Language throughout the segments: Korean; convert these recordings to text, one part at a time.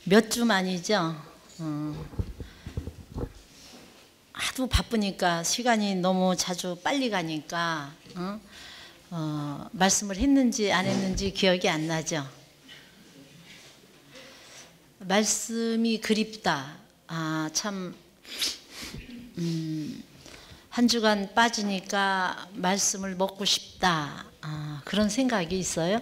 몇 주 만이죠. 하도 바쁘니까 시간이 너무 자주 빨리 가니까 말씀을 했는지 안 했는지 기억이 안 나죠. 말씀이 그립다. 참 한 주간 빠지니까 말씀을 먹고 싶다. 그런 생각이 있어요.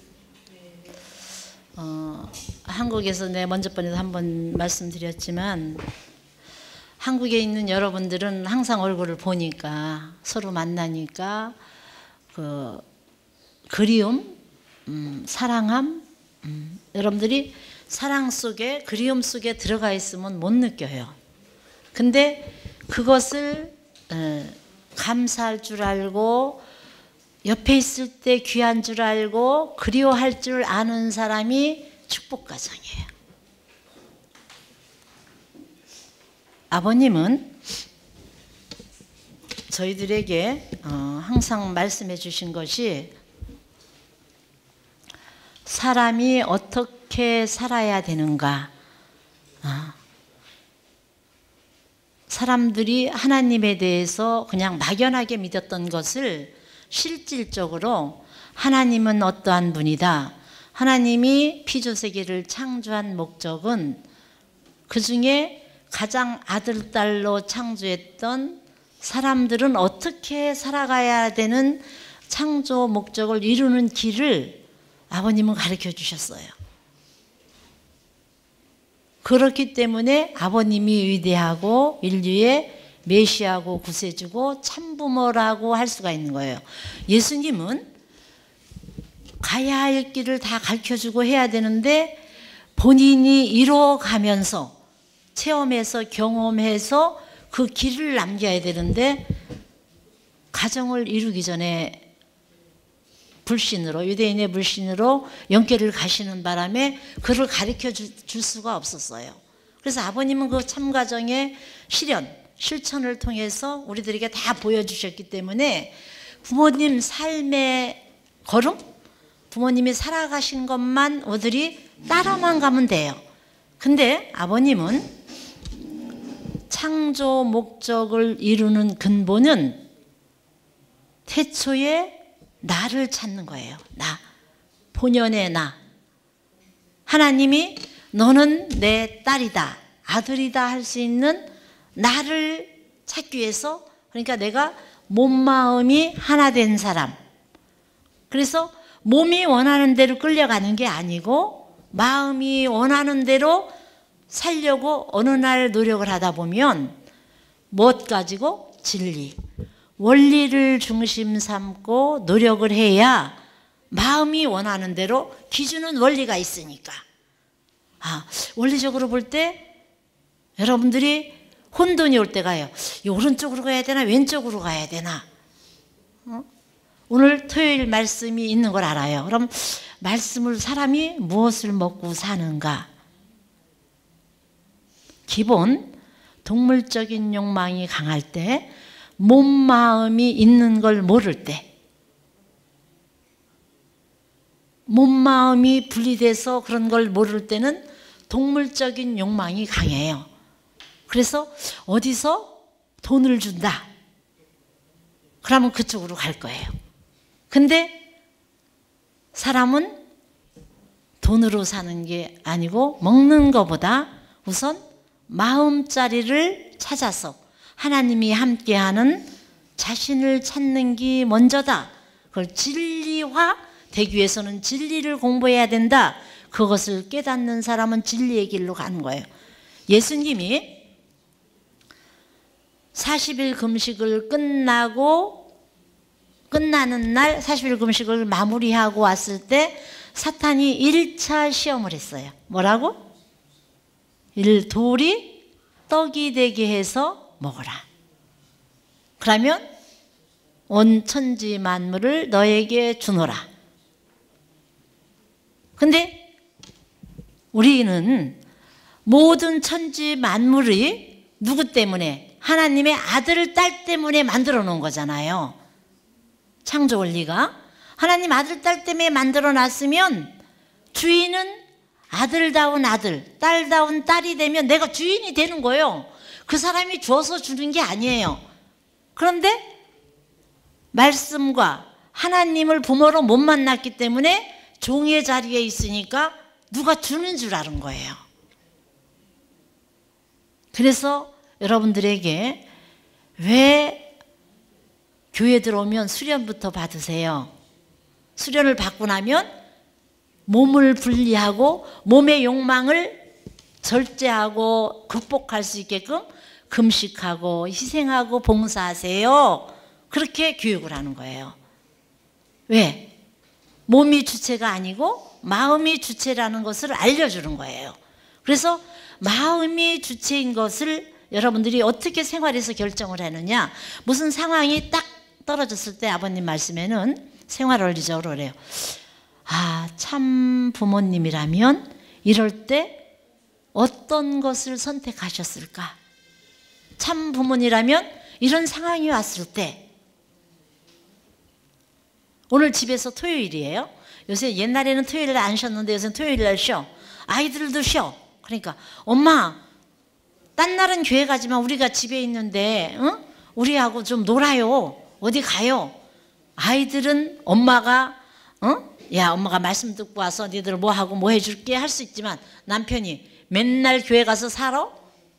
한국에서 먼저 번에도 한번 말씀드렸지만 한국에 있는 여러분들은 항상 얼굴을 보니까 서로 만나니까 그 그리움, 사랑함, 여러분들이 사랑 속에 그리움 속에 들어가 있으면 못 느껴요. 근데 그것을 감사할 줄 알고 옆에 있을 때 귀한 줄 알고 그리워할 줄 아는 사람이 축복가정이에요. 아버님은 저희들에게 항상 말씀해 주신 것이 사람이 어떻게 살아야 되는가. 사람들이 하나님에 대해서 그냥 막연하게 믿었던 것을 실질적으로 하나님은 어떠한 분이다. 하나님이 피조세계를 창조한 목적은 그 중에 가장 아들, 딸로 창조했던 사람들은 어떻게 살아가야 되는 창조 목적을 이루는 길을 아버님은 가르쳐 주셨어요. 그렇기 때문에 아버님이 위대하고 인류의 메시아고 구세주고 참부모라고 할 수가 있는 거예요. 예수님은 가야 할 길을 다 가르쳐주고 해야 되는데 본인이 이뤄가면서 체험해서 경험해서 그 길을 남겨야 되는데 가정을 이루기 전에 불신으로 유대인의 불신으로 영계를 가시는 바람에 그를 가르쳐 줄 수가 없었어요. 그래서 아버님은 그 참가정의 실천을 통해서 우리들에게 다 보여주셨기 때문에 부모님 삶의 걸음, 부모님이 살아가신 것만 우리들이 따라만 가면 돼요. 근데 아버님은 창조 목적을 이루는 근본은 태초에 나를 찾는 거예요. 나, 본연의 나. 하나님이 너는 내 딸이다, 아들이다 할 수 있는 나를 찾기 위해서, 그러니까 내가 몸 마음이 하나 된 사람. 그래서 몸이 원하는 대로 끌려가는 게 아니고 마음이 원하는 대로 살려고 어느 날 노력을 하다 보면 무엇 가지고? 진리, 원리를 중심 삼고 노력을 해야 마음이 원하는 대로, 기준은 원리가 있으니까. 원리적으로 볼 때 여러분들이 혼돈이 올 때가요. 오른쪽으로 가야 되나 왼쪽으로 가야 되나. 오늘 토요일 말씀이 있는 걸 알아요. 그럼 말씀을 사람이 무엇을 먹고 사는가. 기본 동물적인 욕망이 강할 때, 몸 마음이 있는 걸 모를 때, 몸 마음이 분리돼서 그런 걸 모를 때는 동물적인 욕망이 강해요. 그래서 어디서 돈을 준다 그러면 그쪽으로 갈 거예요. 근데 사람은 돈으로 사는 게 아니고 먹는 것보다 우선 마음자리를 찾아서 하나님이 함께하는 자신을 찾는 게 먼저다. 그걸 진리화 되기 위해서는 진리를 공부해야 된다. 그것을 깨닫는 사람은 진리의 길로 가는 거예요. 예수님이 40일 금식을 끝나는 날 40일 금식을 마무리하고 왔을 때 사탄이 1차 시험을 했어요. 뭐라고? 돌이 떡이 되게 해서 먹어라. 그러면 온 천지 만물을 너에게 주노라. 근데 우리는 모든 천지 만물이 누구 때문에? 하나님의 아들, 딸 때문에 만들어 놓은 거잖아요. 창조 원리가. 하나님 아들, 딸 때문에 만들어 놨으면 주인은 아들다운 아들, 딸다운 딸이 되면 내가 주인이 되는 거예요. 그 사람이 줘서 주는 게 아니에요. 그런데 말씀과 하나님을 부모로 못 만났기 때문에 종의 자리에 있으니까 누가 주는 줄 아는 거예요. 그래서 여러분들에게 왜 교회 들어오면 수련부터 받으세요. 수련을 받고 나면 몸을 분리하고 몸의 욕망을 절제하고 극복할 수 있게끔 금식하고 희생하고 봉사하세요. 그렇게 교육을 하는 거예요. 왜? 몸이 주체가 아니고 마음이 주체라는 것을 알려주는 거예요. 그래서 마음이 주체인 것을 여러분들이 어떻게 생활에서 결정을 하느냐, 무슨 상황이 딱 떨어졌을 때 아버님 말씀에는 생활원리적으로 그래요. 아, 참 부모님이라면 이럴 때 어떤 것을 선택하셨을까? 참 부모님이라면 이런 상황이 왔을 때, 오늘 집에서 토요일이에요. 요새 옛날에는 토요일날 안 쉬었는데 요새는 토요일날 쉬어. 아이들도 쉬어. 그러니까 엄마, 딴 날은 교회 가지만 우리가 집에 있는데 우리하고 좀 놀아요. 어디 가요? 아이들은 엄마가 야, 엄마가 말씀 듣고 와서 니들 뭐 하고 뭐 해줄게 할 수 있지만 남편이 맨날 교회 가서 살아?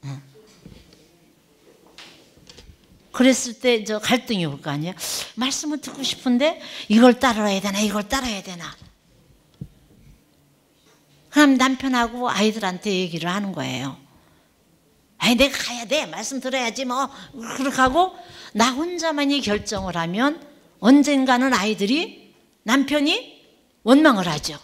그랬을 때 이제 갈등이 올 거 아니에요. 말씀을 듣고 싶은데 이걸 따라야 되나 이걸 따라야 되나. 그럼 남편하고 아이들한테 얘기를 하는 거예요. 아니 내가 가야 돼. 말씀 들어야지 뭐. 그렇게 하고 나 혼자만이 결정을 하면 언젠가는 아이들이 남편이 원망을 하죠.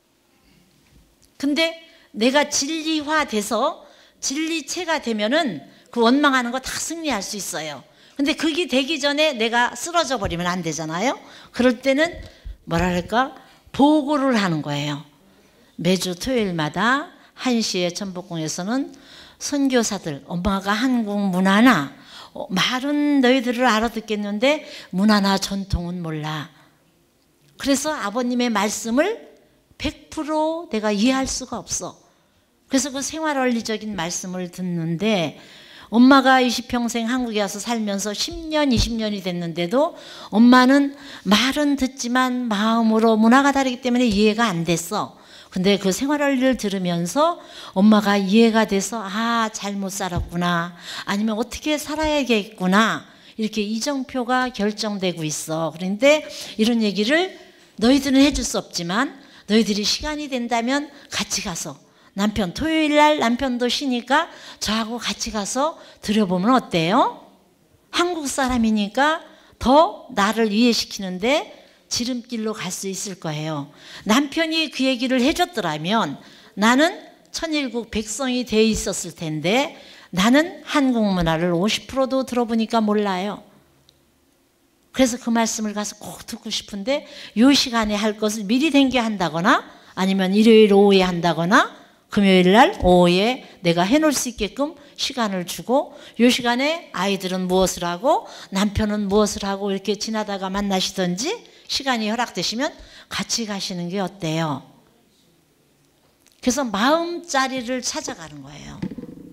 근데 내가 진리화돼서 진리체가 되면은 그 원망하는 거 다 승리할 수 있어요. 근데 그게 되기 전에 내가 쓰러져 버리면 안 되잖아요. 그럴 때는 뭐랄까 보고를 하는 거예요. 매주 토요일마다 1시에 천복궁에서는 선교사들, 엄마가 한국 문화나 말은 너희들을 알아듣겠는데 문화나 전통은 몰라. 그래서 아버님의 말씀을 100% 내가 이해할 수가 없어. 그래서 그 생활원리적인 말씀을 듣는데 엄마가 20평생 한국에 와서 살면서 10년, 20년이 됐는데도 엄마는 말은 듣지만 마음으로 문화가 다르기 때문에 이해가 안 됐어. 근데 그 생활원리를 들으면서 엄마가 이해가 돼서 아, 잘못 살았구나. 아니면 어떻게 살아야겠구나. 이렇게 이정표가 결정되고 있어. 그런데 이런 얘기를 너희들은 해줄 수 없지만 너희들이 시간이 된다면 같이 가서 남편 토요일날 남편도 쉬니까 저하고 같이 가서 들여보면 어때요? 한국 사람이니까 더 나를 이해시키는데 지름길로 갈 수 있을 거예요. 남편이 그 얘기를 해줬더라면 나는 천일국 백성이 돼 있었을 텐데 나는 한국 문화를 50%도 들어보니까 몰라요. 그래서 그 말씀을 가서 꼭 듣고 싶은데 이 시간에 할 것을 미리 댕겨한다거나 아니면 일요일 오후에 한다거나 금요일 날 오후에 내가 해놓을 수 있게끔 시간을 주고 이 시간에 아이들은 무엇을 하고 남편은 무엇을 하고 이렇게 지나다가 만나시든지 시간이 허락되시면 같이 가시는 게 어때요? 그래서 마음자리를 찾아가는 거예요.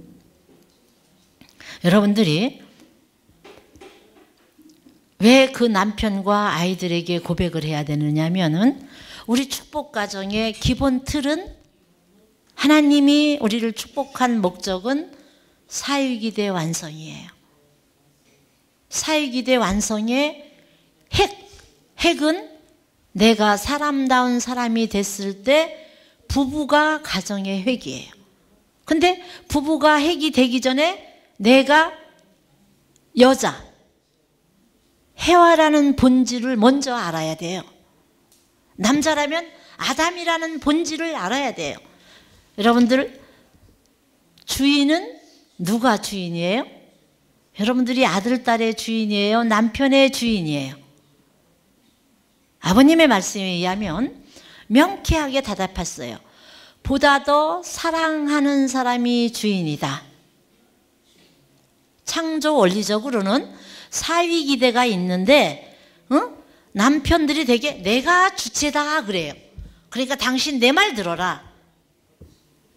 여러분들이 왜 그 남편과 아이들에게 고백을 해야 되느냐면은 우리 축복 가정의 기본 틀은 하나님이 우리를 축복한 목적은 사유기대 완성이에요. 사유기대 완성의 핵은 내가 사람다운 사람이 됐을 때 부부가 가정의 핵이에요. 근데 부부가 핵이 되기 전에 내가 여자, 해와라는 본질을 먼저 알아야 돼요. 남자라면 아담이라는 본질을 알아야 돼요. 여러분들 주인은 누가 주인이에요? 여러분들이 아들, 딸의 주인이에요? 남편의 주인이에요? 아버님의 말씀에 의하면 명쾌하게 대답했어요. 보다 더 사랑하는 사람이 주인이다. 창조 원리적으로는 사위기대가 있는데 남편들이 되게 내가 주체다 그래요. 그러니까 당신 내 말 들어라.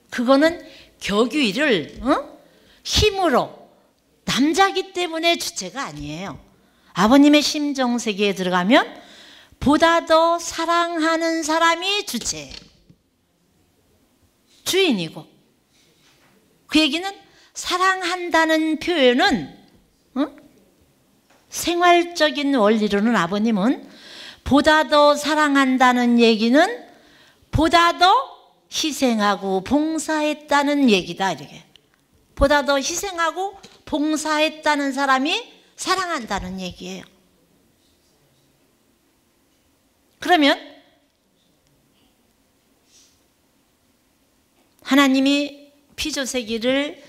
그거는 격위를 힘으로, 남자기 때문에 주체가 아니에요. 아버님의 심정세계에 들어가면 보다 더 사랑하는 사람이 주체예요. 주인이고. 그 얘기는 사랑한다는 표현은 생활적인 원리로는 아버님은 보다 더 사랑한다는 얘기는 보다 더 희생하고 봉사했다는 얘기다, 이렇게. 보다 더 희생하고 봉사했다는 사람이 사랑한다는 얘기예요. 그러면 하나님이 피조세기를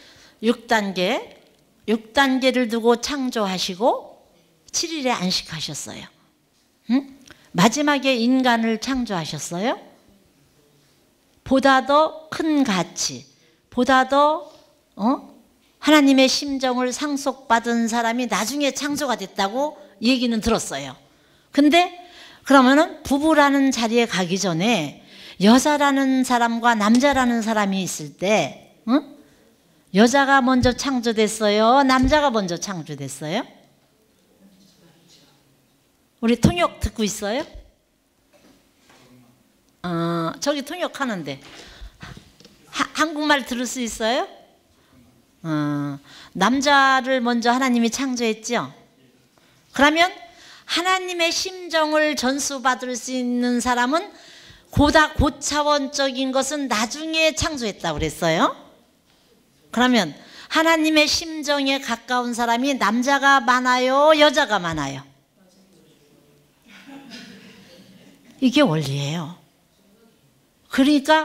6단계를 두고 창조하시고 7일에 안식하셨어요. 마지막에 인간을 창조하셨어요. 보다 더 큰 가치, 보다 더 하나님의 심정을 상속받은 사람이 나중에 창조가 됐다고 얘기는 들었어요. 근데 그러면은 부부라는 자리에 가기 전에 여자라는 사람과 남자라는 사람이 있을 때 여자가 먼저 창조됐어요? 남자가 먼저 창조됐어요? 우리 통역 듣고 있어요? 저기 통역하는데 한국말 들을 수 있어요? 남자를 먼저 하나님이 창조했죠? 그러면 하나님의 심정을 전수받을 수 있는 사람은 고차원적인 것은 나중에 창조했다고 그랬어요. 그러면 하나님의 심정에 가까운 사람이 남자가 많아요? 여자가 많아요? 이게 원리예요. 그러니까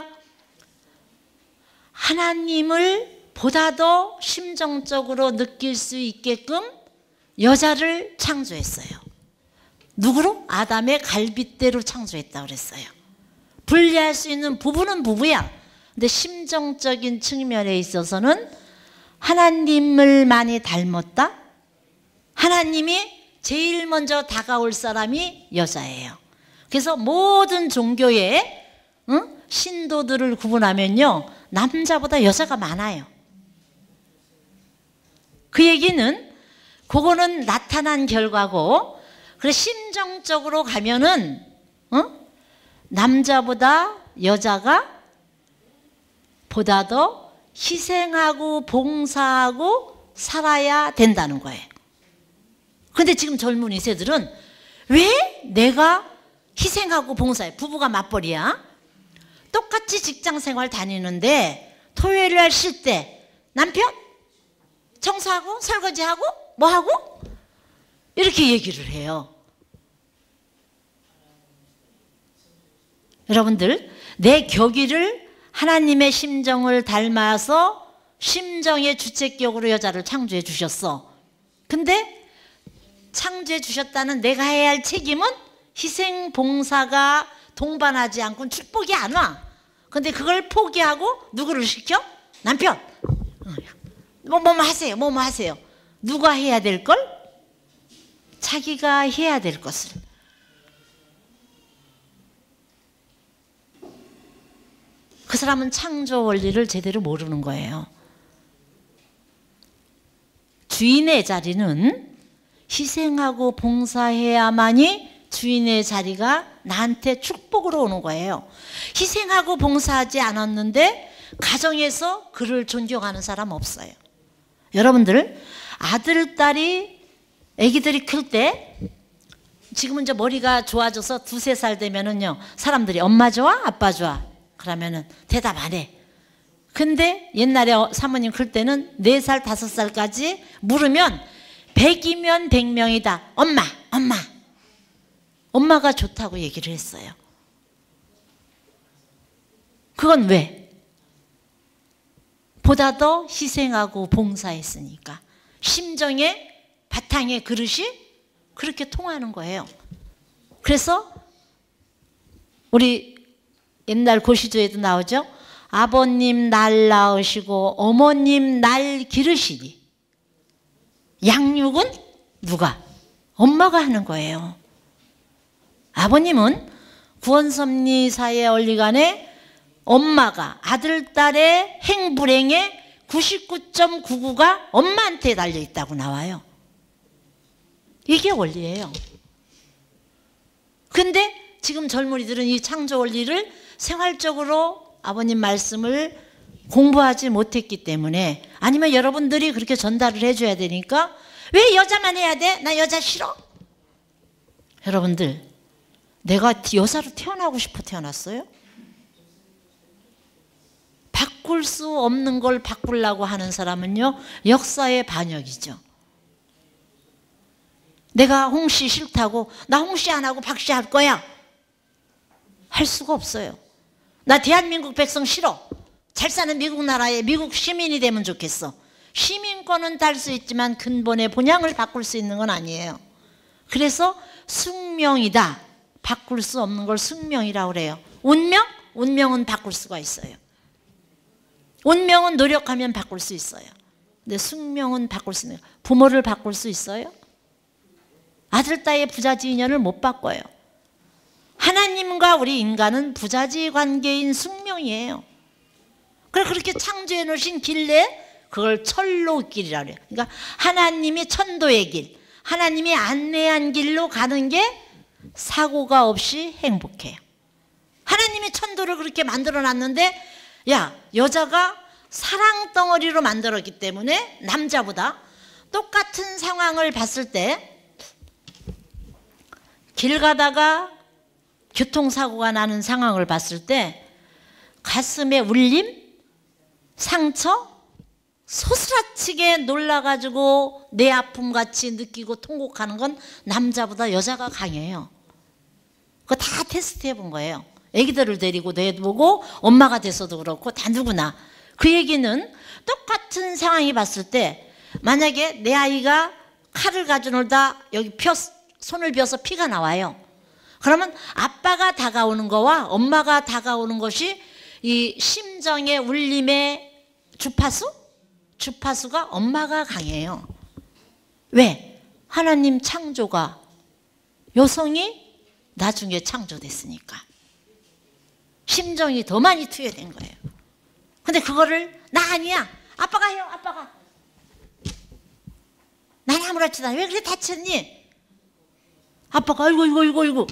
하나님을 보다 더 심정적으로 느낄 수 있게끔 여자를 창조했어요. 누구로? 아담의 갈빗대로 창조했다고 그랬어요. 분리할 수 있는 부부는 부부야. 근데 심정적인 측면에 있어서는 하나님을 많이 닮았다. 하나님이 제일 먼저 다가올 사람이 여자예요. 그래서 모든 종교의 신도들을 구분하면요, 남자보다 여자가 많아요. 그 얘기는 그거는 나타난 결과고, 그래서 심정적으로 가면은 남자보다 여자가 보다 더 희생하고 봉사하고 살아야 된다는 거예요. 근데 지금 젊은 2세들은 왜 내가 희생하고 봉사해? 부부가 맞벌이야. 똑같이 직장생활 다니는데 토요일 날 쉴 때 남편 청소하고 설거지하고 뭐하고 이렇게 얘기를 해요. 여러분들, 내 격의를 하나님의 심정을 닮아서 심정의 주체격으로 여자를 창조해 주셨어. 근데 창조해 주셨다는 내가 해야 할 책임은 희생 봉사가 동반하지 않고는 축복이 안 와. 근데 그걸 포기하고 누구를 시켜? 남편. 뭐뭐 하세요. 뭐뭐 하세요. 누가 해야 될 걸? 자기가 해야 될 것을. 그 사람은 창조 원리를 제대로 모르는 거예요. 주인의 자리는 희생하고 봉사해야만이 주인의 자리가 나한테 축복으로 오는 거예요. 희생하고 봉사하지 않았는데 가정에서 그를 존경하는 사람 없어요. 여러분들, 아들, 딸이 아기들이 클 때, 지금은 이제 머리가 좋아져서 2, 3살 되면은요, 사람들이 엄마 좋아? 아빠 좋아? 그러면은 대답 안 해. 근데 옛날에 사모님 클 때는 4살, 5살까지 물으면 100이면 100명이다. 엄마, 엄마. 엄마가 좋다고 얘기를 했어요. 그건 왜? 보다 더 희생하고 봉사했으니까. 심정의 바탕의 그릇이 그렇게 통하는 거예요. 그래서 우리 옛날 고시조에도 나오죠. 아버님 날 낳으시고 어머님 날 기르시니. 양육은 누가? 엄마가 하는 거예요. 아버님은 구원섭리사의 원리관에 엄마가 아들, 딸의 행불행의 99.99가 엄마한테 달려있다고 나와요. 이게 원리예요. 근데 지금 젊은이들은 이 창조 원리를 생활적으로 아버님 말씀을 공부하지 못했기 때문에, 아니면 여러분들이 그렇게 전달을 해줘야 되니까, 왜 여자만 해야 돼? 나 여자 싫어. 여러분들, 내가 여자로 태어나고 싶어 태어났어요? 바꿀 수 없는 걸 바꾸려고 하는 사람은요, 역사의 반역이죠. 내가 홍씨 싫다고 나 홍씨 안 하고 박씨 할 거야, 할 수가 없어요. 나 대한민국 백성 싫어. 잘 사는 미국 나라에 미국 시민이 되면 좋겠어. 시민권은 딸 수 있지만 근본의 본향을 바꿀 수 있는 건 아니에요. 그래서 숙명이다. 바꿀 수 없는 걸 숙명이라고 그래요. 운명? 운명은 바꿀 수가 있어요. 운명은 노력하면 바꿀 수 있어요. 근데 숙명은 바꿀 수 있는 거예요. 부모를 바꿀 수 있어요? 아들, 딸의 부자지 인연을 못 바꿔요. 하나님과 우리 인간은 부자지 관계인 숙명이에요. 그래서 그렇게 창조해 놓으신 길래 그걸 천로길이라고 해요. 그러니까 하나님이 천도의 길, 하나님이 안내한 길로 가는 게 사고가 없이 행복해요. 하나님이 천도를 그렇게 만들어 놨는데, 야, 여자가 사랑 덩어리로 만들었기 때문에 남자보다 똑같은 상황을 봤을 때, 길 가다가 교통사고가 나는 상황을 봤을 때 가슴에 울림, 상처, 소스라치게 놀라가지고 내 아픔같이 느끼고 통곡하는 건 남자보다 여자가 강해요. 그거 다 테스트 해본 거예요. 애기들을 데리고도 해보고 엄마가 돼서도 그렇고 다 누구나. 그 얘기는 똑같은 상황이 봤을 때, 만약에 내 아이가 칼을 가지고 놀다 여기 손을 벼서 피가 나와요. 그러면 아빠가 다가오는 거와 엄마가 다가오는 것이 이 심정의 울림의 주파수가 엄마가 강해요. 왜? 하나님 창조가 여성이 나중에 창조됐으니까 심정이 더 많이 투여된 거예요. 근데 그거를 나 아니야, 아빠가 해요, 아빠가. 난 아무렇지도 않아. 왜 그래 다쳤니? 아빠가 아이고.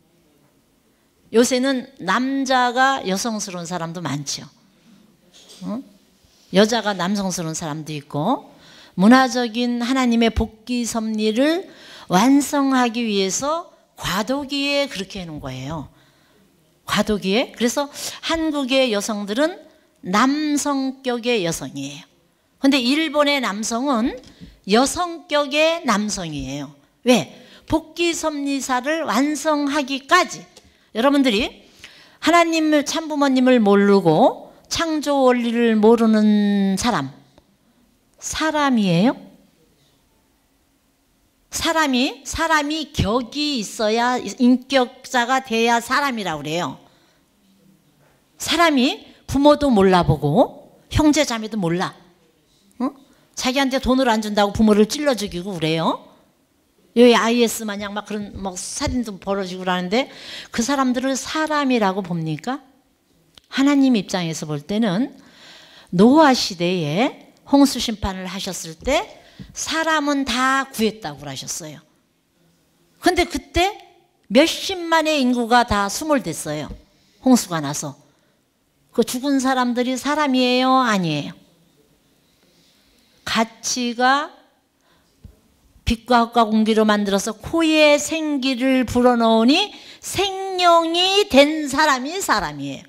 요새는 남자가 여성스러운 사람도 많죠. 어? 여자가 남성스러운 사람도 있고, 문화적인 하나님의 복귀 섭리를 완성하기 위해서 과도기에 그렇게 해놓은 거예요. 과도기에. 그래서 한국의 여성들은 남성격의 여성이에요. 근데 일본의 남성은 여성격의 남성이에요. 왜? 복귀 섭리사를 완성하기까지. 여러분들이 하나님을, 참부모님을 모르고 창조 원리를 모르는 사람이에요? 사람이 격이 있어야, 인격자가 돼야 사람이라고 그래요. 사람이 부모도 몰라보고 형제 자매도 몰라. 어? 자기한테 돈을 안 준다고 부모를 찔러 죽이고 그래요. 여기 IS 마냥 막 그런 살인도 벌어지고 그러는데, 그 사람들을 사람이라고 봅니까? 하나님 입장에서 볼 때는 노아 시대에 홍수 심판을 하셨을 때 사람은 다 구했다고 하셨어요. 근데 그때 몇십만의 인구가 다 수몰됐어요. 홍수가 나서. 그 죽은 사람들이 사람이에요, 아니에요? 가치가 빛과 흙과 공기로 만들어서 코에 생기를 불어넣으니 생명이 된 사람이 사람이에요.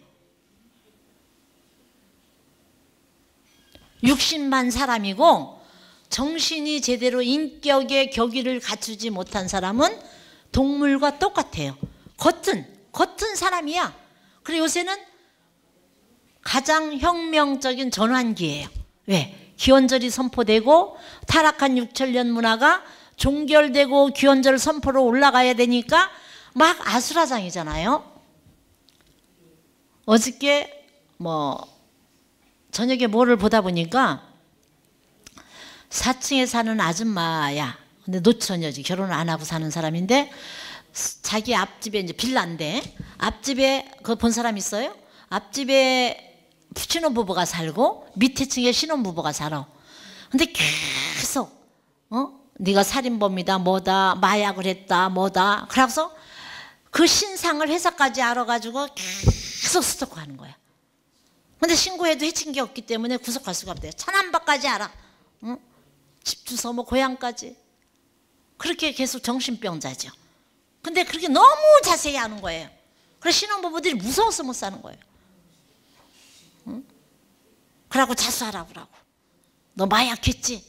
60만 사람이고 정신이 제대로 인격의 격의를 갖추지 못한 사람은 동물과 똑같아요. 겉은 사람이야. 그리고 요새는 가장 혁명적인 전환기예요. 왜? 기원절이 선포되고 타락한 6천년 문화가 종결되고 기원절 선포로 올라가야 되니까 막 아수라장이잖아요. 어저께 저녁에 뭐를 보다 보니까 4층에 사는 아줌마야. 근데 노처녀지. 결혼을 안 하고 사는 사람인데, 자기 앞집에 이제 빌라인데, 앞집에 그거 본 사람 있어요? 앞집에 신혼부부가 살고 밑에 층에 신혼부부가 살아. 근데 계속 네가 살인범이다 뭐다 마약을 했다 뭐다. 그래서 그 신상을 회사까지 알아가지고 계속 스토커하는 거야. 근데 신고해도 해친 게 없기 때문에 구속할 수가 없대요. 차남바까지 알아. 집 주소 뭐 고향까지. 그렇게 계속 정신병자죠. 근데 그렇게 너무 자세히 아는 거예요. 그래서 신혼부부들이 무서워서 못 사는 거예요. 그러고 자수하라고 그러고. 너 마약했지?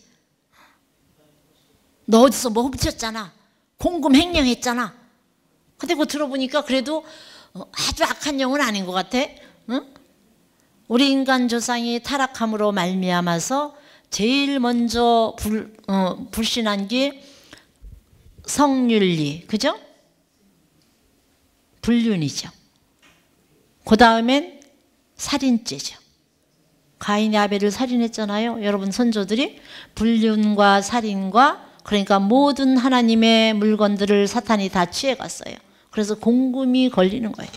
너 어디서 뭐 훔쳤잖아. 공금 횡령했잖아. 근데 그거 들어보니까 그래도 아주 악한 영은 아닌 것 같아. 응? 우리 인간 조상이 타락함으로 말미암아서 제일 먼저 불신한 게 성윤리, 그죠? 불륜이죠. 그 다음엔 살인죄죠. 가인이 아벨을 살인했잖아요. 여러분 선조들이 불륜과 살인과 그러니까 모든 하나님의 물건들을 사탄이 다 취해갔어요. 그래서 공금이 걸리는 거예요.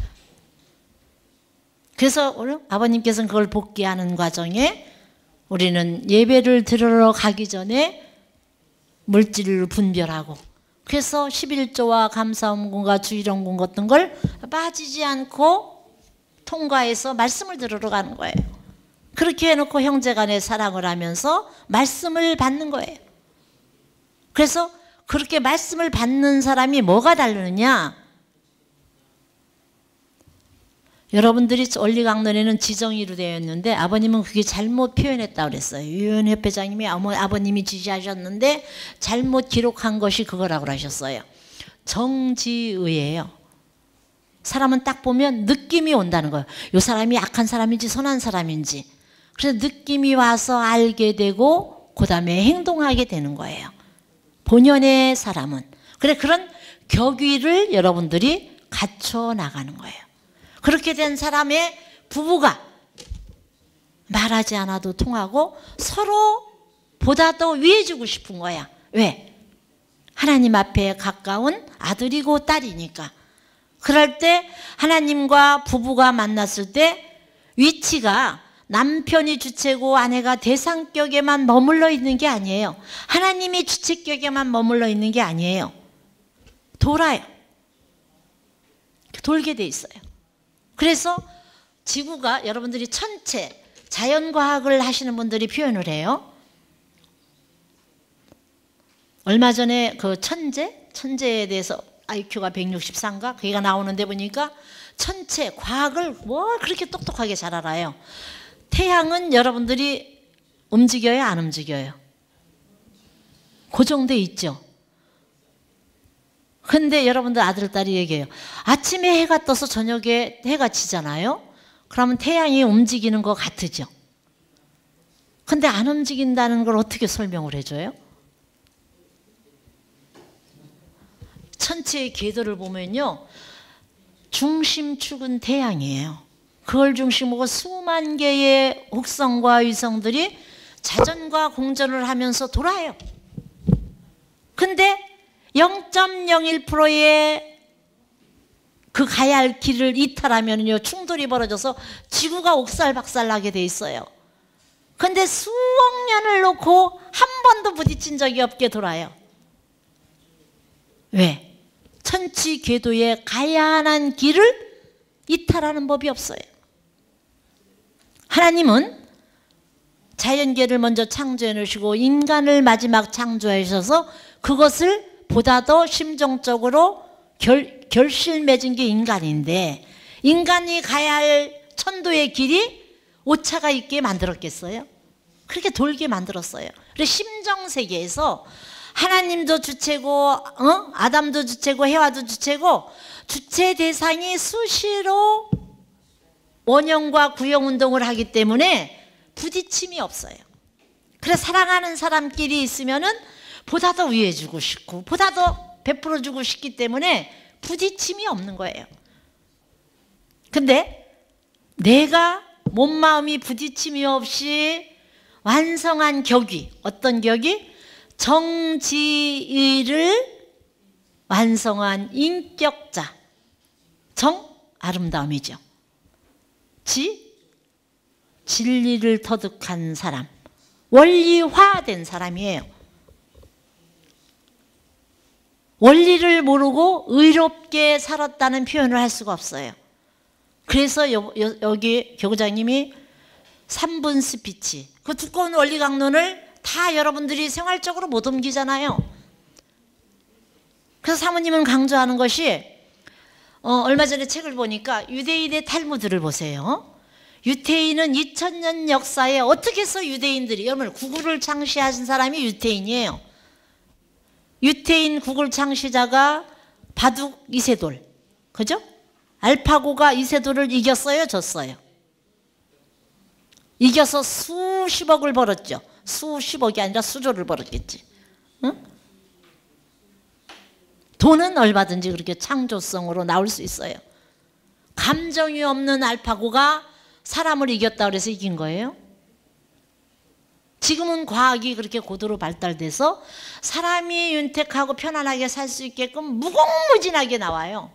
그래서 오늘 아버님께서는 그걸 복귀하는 과정에 우리는 예배를 드리러 가기 전에 물질을 분별하고 그래서 11조와 감사원금과 주일원금 같은 걸 빠지지 않고 통과해서 말씀을 들으러 가는 거예요. 그렇게 해놓고 형제간에 사랑을 하면서 말씀을 받는 거예요. 그래서 그렇게 말씀을 받는 사람이 뭐가 다르느냐? 여러분들이 원리강론에는 지정의로 되어 있는데 아버님은 그게 잘못 표현했다고 그랬어요. 유연협회장님이 아버님이 지시하셨는데 잘못 기록한 것이 그거라고 하셨어요. 정지의예요. 사람은 딱 보면 느낌이 온다는 거예요. 이 사람이 악한 사람인지 선한 사람인지. 그래서 느낌이 와서 알게 되고 그 다음에 행동하게 되는 거예요. 본연의 사람은. 그래 그런 격위를 여러분들이 갖춰 나가는 거예요. 그렇게 된 사람의 부부가 말하지 않아도 통하고 서로 보다 더 위해주고 싶은 거야. 왜? 하나님 앞에 가까운 아들이고 딸이니까. 그럴 때 하나님과 부부가 만났을 때 위치가 남편이 주체고 아내가 대상격에만 머물러 있는 게 아니에요. 하나님이 주체격에만 머물러 있는 게 아니에요. 돌아요. 돌게 돼 있어요. 그래서 지구가 여러분들이 천체, 자연과학을 하시는 분들이 표현을 해요. 얼마 전에 그 천재에 대해서 IQ가 163인가? 그게 나오는데 보니까 천체, 과학을 뭐 그렇게 똑똑하게 잘 알아요. 태양은 여러분들이 움직여요? 안 움직여요? 고정돼 있죠? 근데 여러분들 아들, 딸이 얘기해요. 아침에 해가 떠서 저녁에 해가 지잖아요? 그러면 태양이 움직이는 것 같으죠? 근데 안 움직인다는 걸 어떻게 설명을 해줘요? 천체의 궤도를 보면요. 중심축은 태양이에요. 그걸 중심으로 수만 개의 혹성과 위성들이 자전과 공전을 하면서 돌아요. 근데 0.01%의 그 가야 할 길을 이탈하면요 충돌이 벌어져서 지구가 옥살박살 나게 돼 있어요. 근데 수억 년을 놓고 한 번도 부딪힌 적이 없게 돌아요. 왜? 천치 궤도에 가야 하는 길을 이탈하는 법이 없어요. 하나님은 자연계를 먼저 창조해 놓으시고 인간을 마지막 창조하셔서 그것을 보다 더 심정적으로 결실 맺은 게 인간인데 인간이 가야 할 천도의 길이 오차가 있게 만들었겠어요? 그렇게 돌게 만들었어요. 그래서 심정세계에서 하나님도 주체고 아담도 주체고 해와도 주체고 주체 대상이 수시로 원형과 구형 운동을 하기 때문에 부딪힘이 없어요. 그래서 사랑하는 사람끼리 있으면은 보다 더 위해주고 싶고 보다 더 베풀어주고 싶기 때문에 부딪힘이 없는 거예요. 근데 내가 몸마음이 부딪힘이 없이 완성한 격이 어떤 격이? 정지의를 완성한 인격자. 정? 아름다움이죠. 진리를 터득한 사람, 원리화된 사람이에요. 원리를 모르고 의롭게 살았다는 표현을 할 수가 없어요. 그래서 여기 교구장님이 3분 스피치, 그 두꺼운 원리 강론을 다 여러분들이 생활적으로 못 옮기잖아요. 그래서 사모님은 강조하는 것이 얼마 전에 책을 보니까 유대인의 탈무드를 보세요. 유태인은 2000년 역사에 어떻게 해서 유대인들이, 여러분 구글을 창시하신 사람이 유태인이에요. 유태인 구글 창시자가 바둑 이세돌, 그죠? 알파고가 이세돌을 이겼어요, 졌어요? 이겨서 수십억을 벌었죠. 수십억이 아니라 수조를 벌었겠지. 응? 돈은 얼마든지 그렇게 창조성으로 나올 수 있어요. 감정이 없는 알파고가 사람을 이겼다 그래서 이긴 거예요. 지금은 과학이 그렇게 고도로 발달돼서 사람이 윤택하고 편안하게 살 수 있게끔 무궁무진하게 나와요.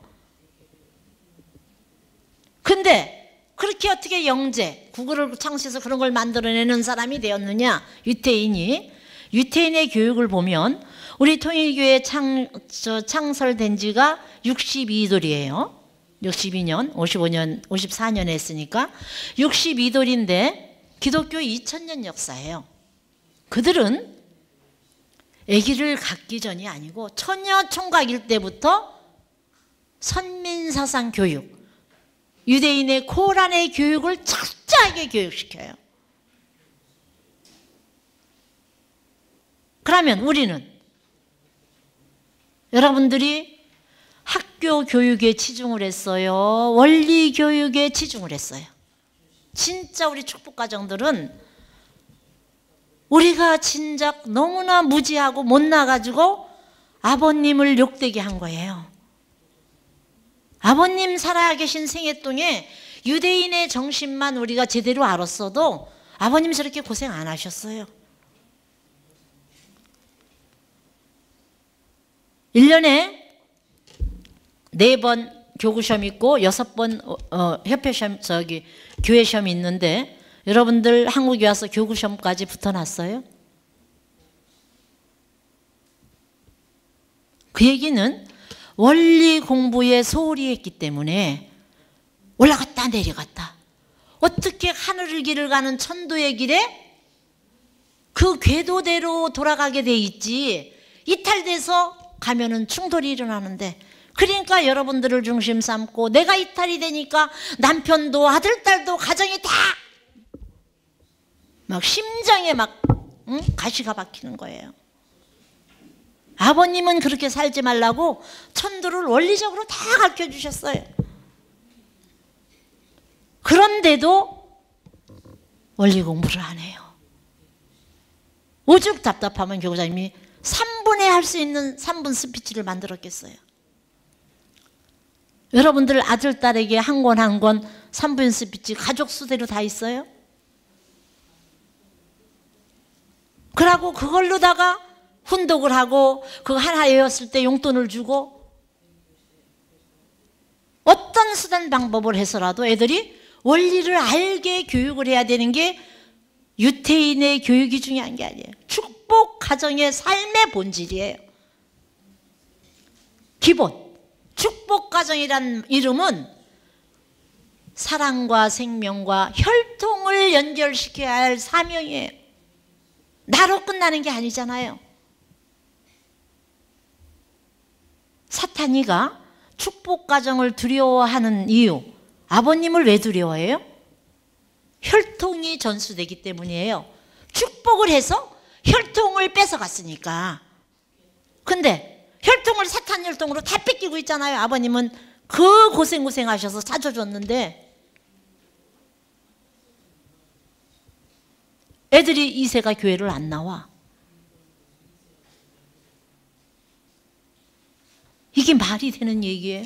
근데 그렇게 어떻게 영재, 구글을 창시해서 그런 걸 만들어내는 사람이 되었느냐? 유태인이. 유태인의 교육을 보면 우리 통일교회 창설된 지가 62돌이에요. 62년, 55년, 54년에 했으니까 62돌인데 기독교 2000년 역사예요. 그들은 아기를 갖기 전이 아니고 처녀 총각일 때부터 선민사상 교육, 유대인의 코란의 교육을 철저하게 교육시켜요. 그러면 우리는 여러분들이 학교 교육에 치중을 했어요? 원리 교육에 치중을 했어요? 진짜 우리 축복가정들은 우리가 진작 너무나 무지하고 못나가지고 아버님을 욕되게 한 거예요. 아버님 살아계신 생애 동에 유대인의 정신만 우리가 제대로 알았어도 아버님 저렇게 고생 안 하셨어요. 1년에 4번 교구시험 있고 6번 협회시험, 교회 시험이 있는데 여러분들 한국에 와서 교구시험까지 붙어놨어요? 그 얘기는 원리 공부에 소홀히 했기 때문에 올라갔다 내려갔다. 어떻게 하늘을 길을 가는 천도의 길에 그 궤도대로 돌아가게 돼 있지, 이탈돼서 가면은 충돌이 일어나는데, 그러니까 여러분들을 중심 삼고 내가 이탈이 되니까 남편도 아들, 딸도 가정이 다 막 심장에 막 가시가 박히는 거예요. 아버님은 그렇게 살지 말라고 천도를 원리적으로 다 가르쳐 주셨어요. 그런데도 원리 공부를 안 해요. 오죽 답답하면 교구장님이 3분에 할 수 있는 3분 스피치를 만들었겠어요. 여러분들 아들, 딸에게 한 권 한 권 3분 스피치 가족 수대로 다 있어요? 그러고 그걸로다가 훈독을 하고 그거 하나 외웠을 때 용돈을 주고 어떤 수단 방법을 해서라도 애들이 원리를 알게 교육을 해야 되는 게 유태인의 교육이 중요한 게 아니에요. 축복 가정의 삶의 본질이에요. 기본. 축복 가정이란 이름은 사랑과 생명과 혈통을 연결시켜야 할 사명이에요. 나로 끝나는 게 아니잖아요. 사탄이가 축복 가정을 두려워하는 이유, 아버님을 왜 두려워해요? 혈통이 전수되기 때문이에요. 축복을 해서 혈통을 뺏어갔으니까. 근데 혈통을 사탄 혈통으로 다 뺏기고 있잖아요. 아버님은 그 고생하셔서 사줘줬는데 애들이 2세가 교회를 안 나와. 이게 말이 되는 얘기예요?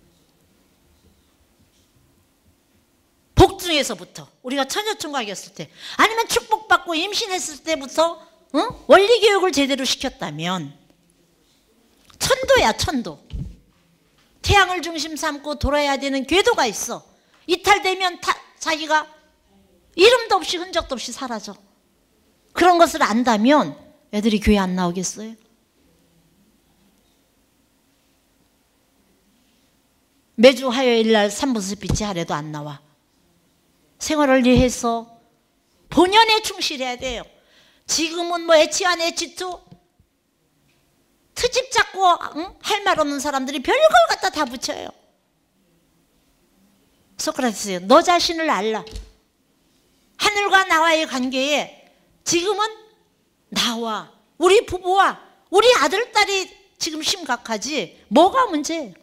복중에서부터 우리가 처녀총각이었을 때, 아니면 축복받고 임신했을 때부터 원리교육을 제대로 시켰다면 천도야, 천도. 태양을 중심 삼고 돌아야 되는 궤도가 있어. 이탈되면 자기가 이름도 없이 흔적도 없이 사라져. 그런 것을 안다면 애들이 교회 안 나오겠어요? 매주 화요일 날 삼부스피치 하래도 안 나와. 생활을 위해서 본연에 충실해야 돼요. 지금은 뭐 H1, H2 트집 잡고 할 말 없는 사람들이 별걸 갖다 다 붙여요. 소크라테스, 너 자신을 알라. 하늘과 나와의 관계에 지금은 나와 우리 부부와 우리 아들, 딸이 지금 심각하지 뭐가 문제예요?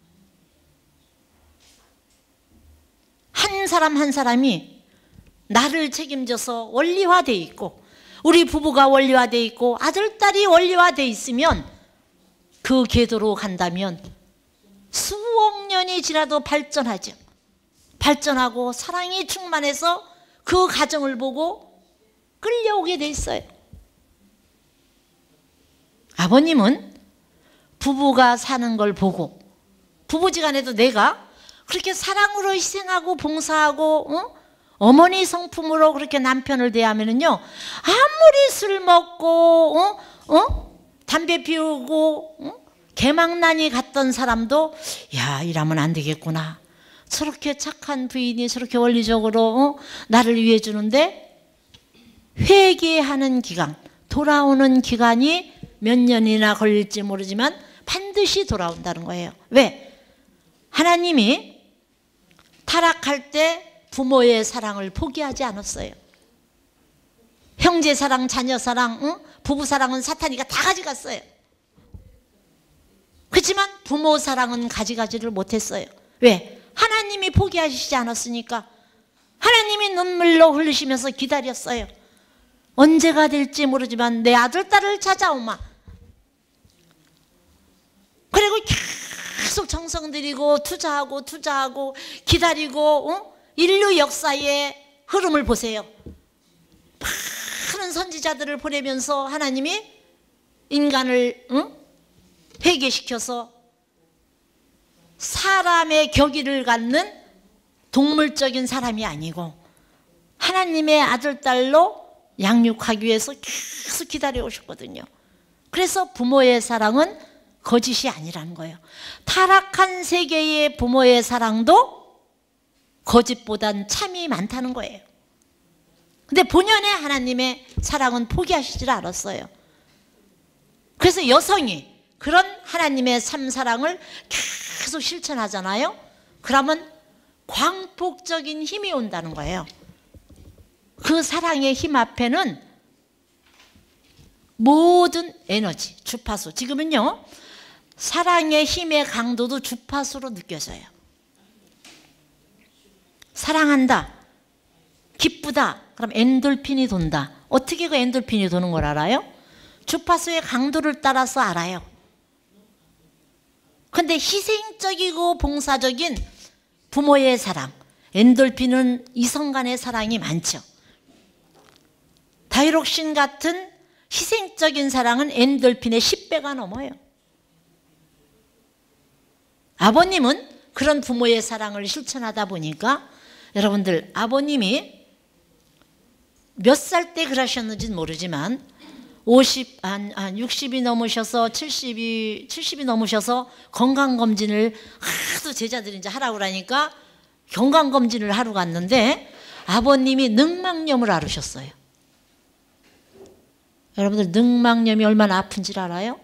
한 사람 한 사람이 나를 책임져서 원리화되어 있고 우리 부부가 원리화되어 있고 아들, 딸이 원리화되어 있으면 그 궤도로 간다면 수억 년이 지나도 발전하죠. 발전하고 사랑이 충만해서 그 가정을 보고 끌려오게 돼 있어요. 아버님은 부부가 사는 걸 보고 부부지간에도 내가 그렇게 사랑으로 희생하고 봉사하고 어머니 성품으로 그렇게 남편을 대하면은요, 아무리 술 먹고 담배 피우고 개망난이 갔던 사람도 야, 이러면 안 되겠구나. 저렇게 착한 부인이 저렇게 원리적으로 나를 위해 주는데 회개하는 기간, 돌아오는 기간이 몇 년이나 걸릴지 모르지만 반드시 돌아온다는 거예요. 왜? 하나님이 타락할 때 부모의 사랑을 포기하지 않았어요. 형제 사랑, 자녀 사랑, 부부 사랑은 사탄이가 다 가져갔어요. 그렇지만 부모 사랑은 가져가지를 못했어요. 왜? 하나님이 포기하시지 않았으니까. 하나님이 눈물로 흘리시면서 기다렸어요. 언제가 될지 모르지만 내 아들, 딸을 찾아오마. 그리고 계속 정성 들이고 투자하고 기다리고 인류 역사의 흐름을 보세요. 많은 선지자들을 보내면서 하나님이 인간을 회개시켜서 사람의 격의를 갖는 동물적인 사람이 아니고 하나님의 아들, 딸로 양육하기 위해서 계속 기다려 오셨거든요. 그래서 부모의 사랑은 거짓이 아니라는 거예요. 타락한 세계의 부모의 사랑도 거짓보단 참이 많다는 거예요. 근데 본연의 하나님의 사랑은 포기하시질 않았어요. 그래서 여성이 그런 하나님의 참사랑을 계속 실천하잖아요. 그러면 광폭적인 힘이 온다는 거예요. 그 사랑의 힘 앞에는 모든 에너지, 주파수, 지금은요 사랑의 힘의 강도도 주파수로 느껴져요. 사랑한다, 기쁘다, 그럼 엔돌핀이 돈다. 어떻게 그 엔돌핀이 도는 걸 알아요? 주파수의 강도를 따라서 알아요. 근데 희생적이고 봉사적인 부모의 사랑, 엔돌핀은 이성 간의 사랑이 많죠. 다이록신 같은 희생적인 사랑은 엔돌핀의 10배가 넘어요. 아버님은 그런 부모의 사랑을 실천하다 보니까 여러분들, 아버님이 몇 살 때 그러셨는지는 모르지만 60이 넘으셔서 70이 넘으셔서 건강검진을 하도 제자들이 이제 하라고 그러니까 건강검진을 하러 갔는데 아버님이 늑막염을 앓으셨어요. 여러분들 늑막염이 얼마나 아픈지 알아요?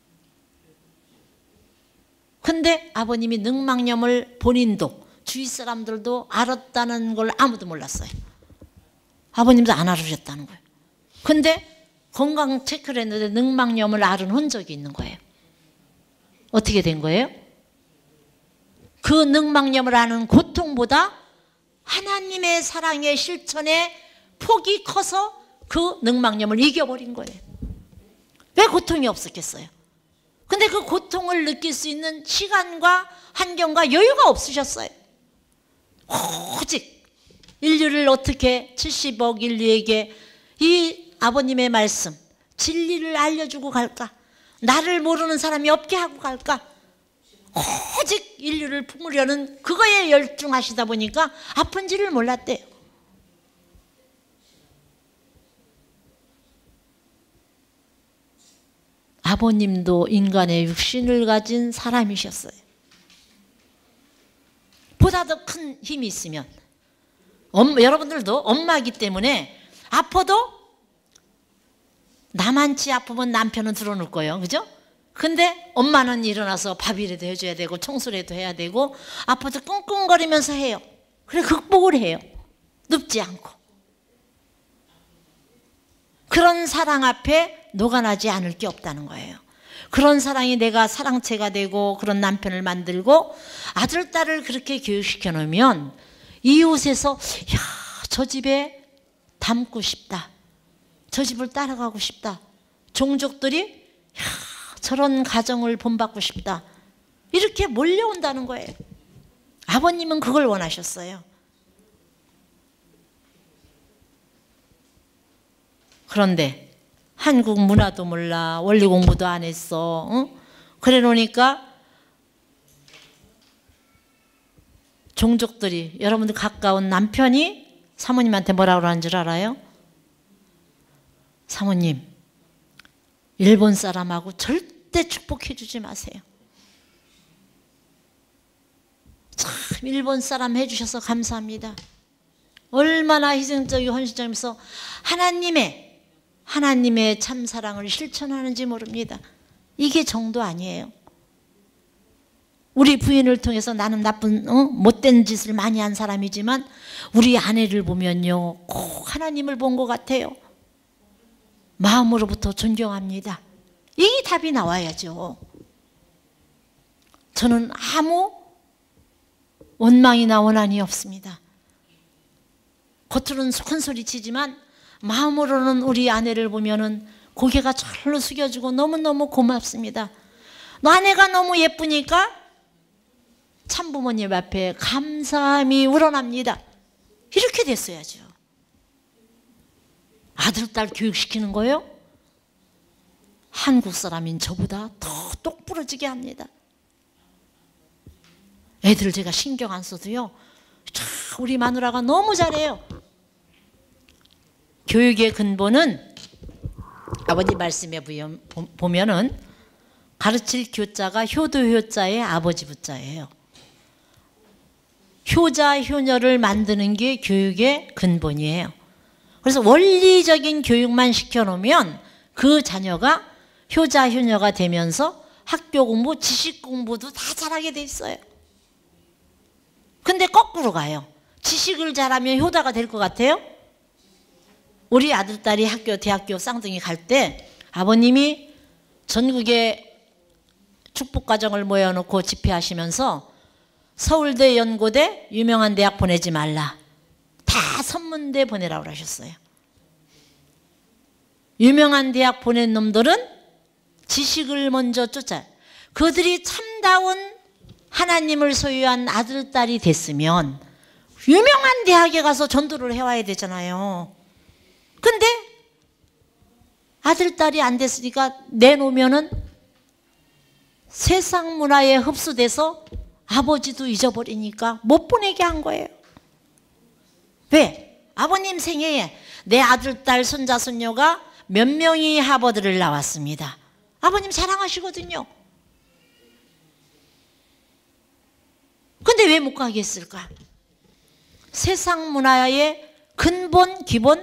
근데 아버님이 늑막염을 본인도 주위 사람들도 앓았다는 걸 아무도 몰랐어요. 아버님도 안 앓으셨다는 거예요. 근데 건강 체크를 했는데 늑막염을 앓은 흔적이 있는 거예요. 어떻게 된 거예요? 그 늑막염을 앓는 고통보다 하나님의 사랑의 실천의 폭이 커서 그 늑막염을 이겨버린 거예요. 왜 고통이 없었겠어요? 근데 그 고통을 느낄 수 있는 시간과 환경과 여유가 없으셨어요. 오직 인류를 어떻게 70억 인류에게 이 아버님의 말씀, 진리를 알려주고 갈까? 나를 모르는 사람이 없게 하고 갈까? 오직 인류를 품으려는 그거에 열중하시다 보니까 아픈지를 몰랐대요. 아버님도 인간의 육신을 가진 사람이셨어요. 보다 더 큰 힘이 있으면 여러분들도 엄마이기 때문에 아파도 나만치 아프면 남편은 들어놓을 거예요. 그죠? 근데 엄마는 일어나서 밥이라도 해줘야 되고 청소라도 해야 되고 아파도 끙끙거리면서 해요. 그래 극복을 해요. 눕지 않고. 그런 사랑 앞에 녹아나지 않을 게 없다는 거예요. 그런 사랑이 내가 사랑체가 되고 그런 남편을 만들고 아들, 딸을 그렇게 교육시켜 놓으면 이웃에서 야, 저 집에 닮고 싶다. 저 집을 따라가고 싶다. 종족들이 야, 저런 가정을 본받고 싶다. 이렇게 몰려온다는 거예요. 아버님은 그걸 원하셨어요. 그런데 한국 문화도 몰라. 원리 공부도 안 했어. 응? 그래 놓으니까 종족들이 여러분들 가까운 남편이 사모님한테 뭐라고 그러는 줄 알아요? 사모님, 일본 사람하고 절대 축복해 주지 마세요. 참 일본 사람 해주셔서 감사합니다. 얼마나 희생적이고 헌신적이면서 하나님의 참사랑을 실천하는지 모릅니다. 이게 정도 아니에요. 우리 부인을 통해서 나는 나쁜 못된 짓을 많이 한 사람이지만 우리 아내를 보면요 꼭 하나님을 본 것 같아요. 마음으로부터 존경합니다. 이 답이 나와야죠. 저는 아무 원망이나 원한이 없습니다. 겉으로는 큰 소리 치지만 마음으로는 우리 아내를 보면은 고개가 절로 숙여지고 너무너무 고맙습니다. 아내가 너무 예쁘니까 참부모님 앞에 감사함이 우러납니다. 이렇게 됐어야죠. 아들, 딸 교육시키는 거요? 한국 사람인 저보다 더 똑부러지게 합니다. 애들 제가 신경 안 써도요. 우리 마누라가 너무 잘해요. 교육의 근본은 아버지 말씀에 보면은 가르칠 교자가 효도 효자의 아버지 부자예요. 효자 효녀를 만드는 게 교육의 근본이에요. 그래서 원리적인 교육만 시켜놓으면 그 자녀가 효자 효녀가 되면서 학교 공부, 지식 공부도 다 잘하게 돼 있어요. 근데 거꾸로 가요. 지식을 잘하면 효자가 될 것 같아요? 우리 아들, 딸이 학교, 대학교 쌍둥이 갈 때 아버님이 전국의 축복가정을 모여놓고 집회하시면서 서울대, 연고대, 유명한 대학 보내지 말라. 다 선문대 보내라고 하셨어요. 유명한 대학 보낸 놈들은 지식을 먼저 쫓아요. 그들이 참다운 하나님을 소유한 아들, 딸이 됐으면 유명한 대학에 가서 전도를 해와야 되잖아요. 근데 아들, 딸이 안 됐으니까 내놓으면은 세상 문화에 흡수돼서 아버지도 잊어버리니까 못 보내게 한 거예요. 왜? 아버님 생애에 내 아들, 딸, 손자, 손녀가 몇 명이 하버드를 나왔습니다. 아버님 자랑하시거든요. 근데 왜 못 가게 했을까? 세상 문화의 근본, 기본,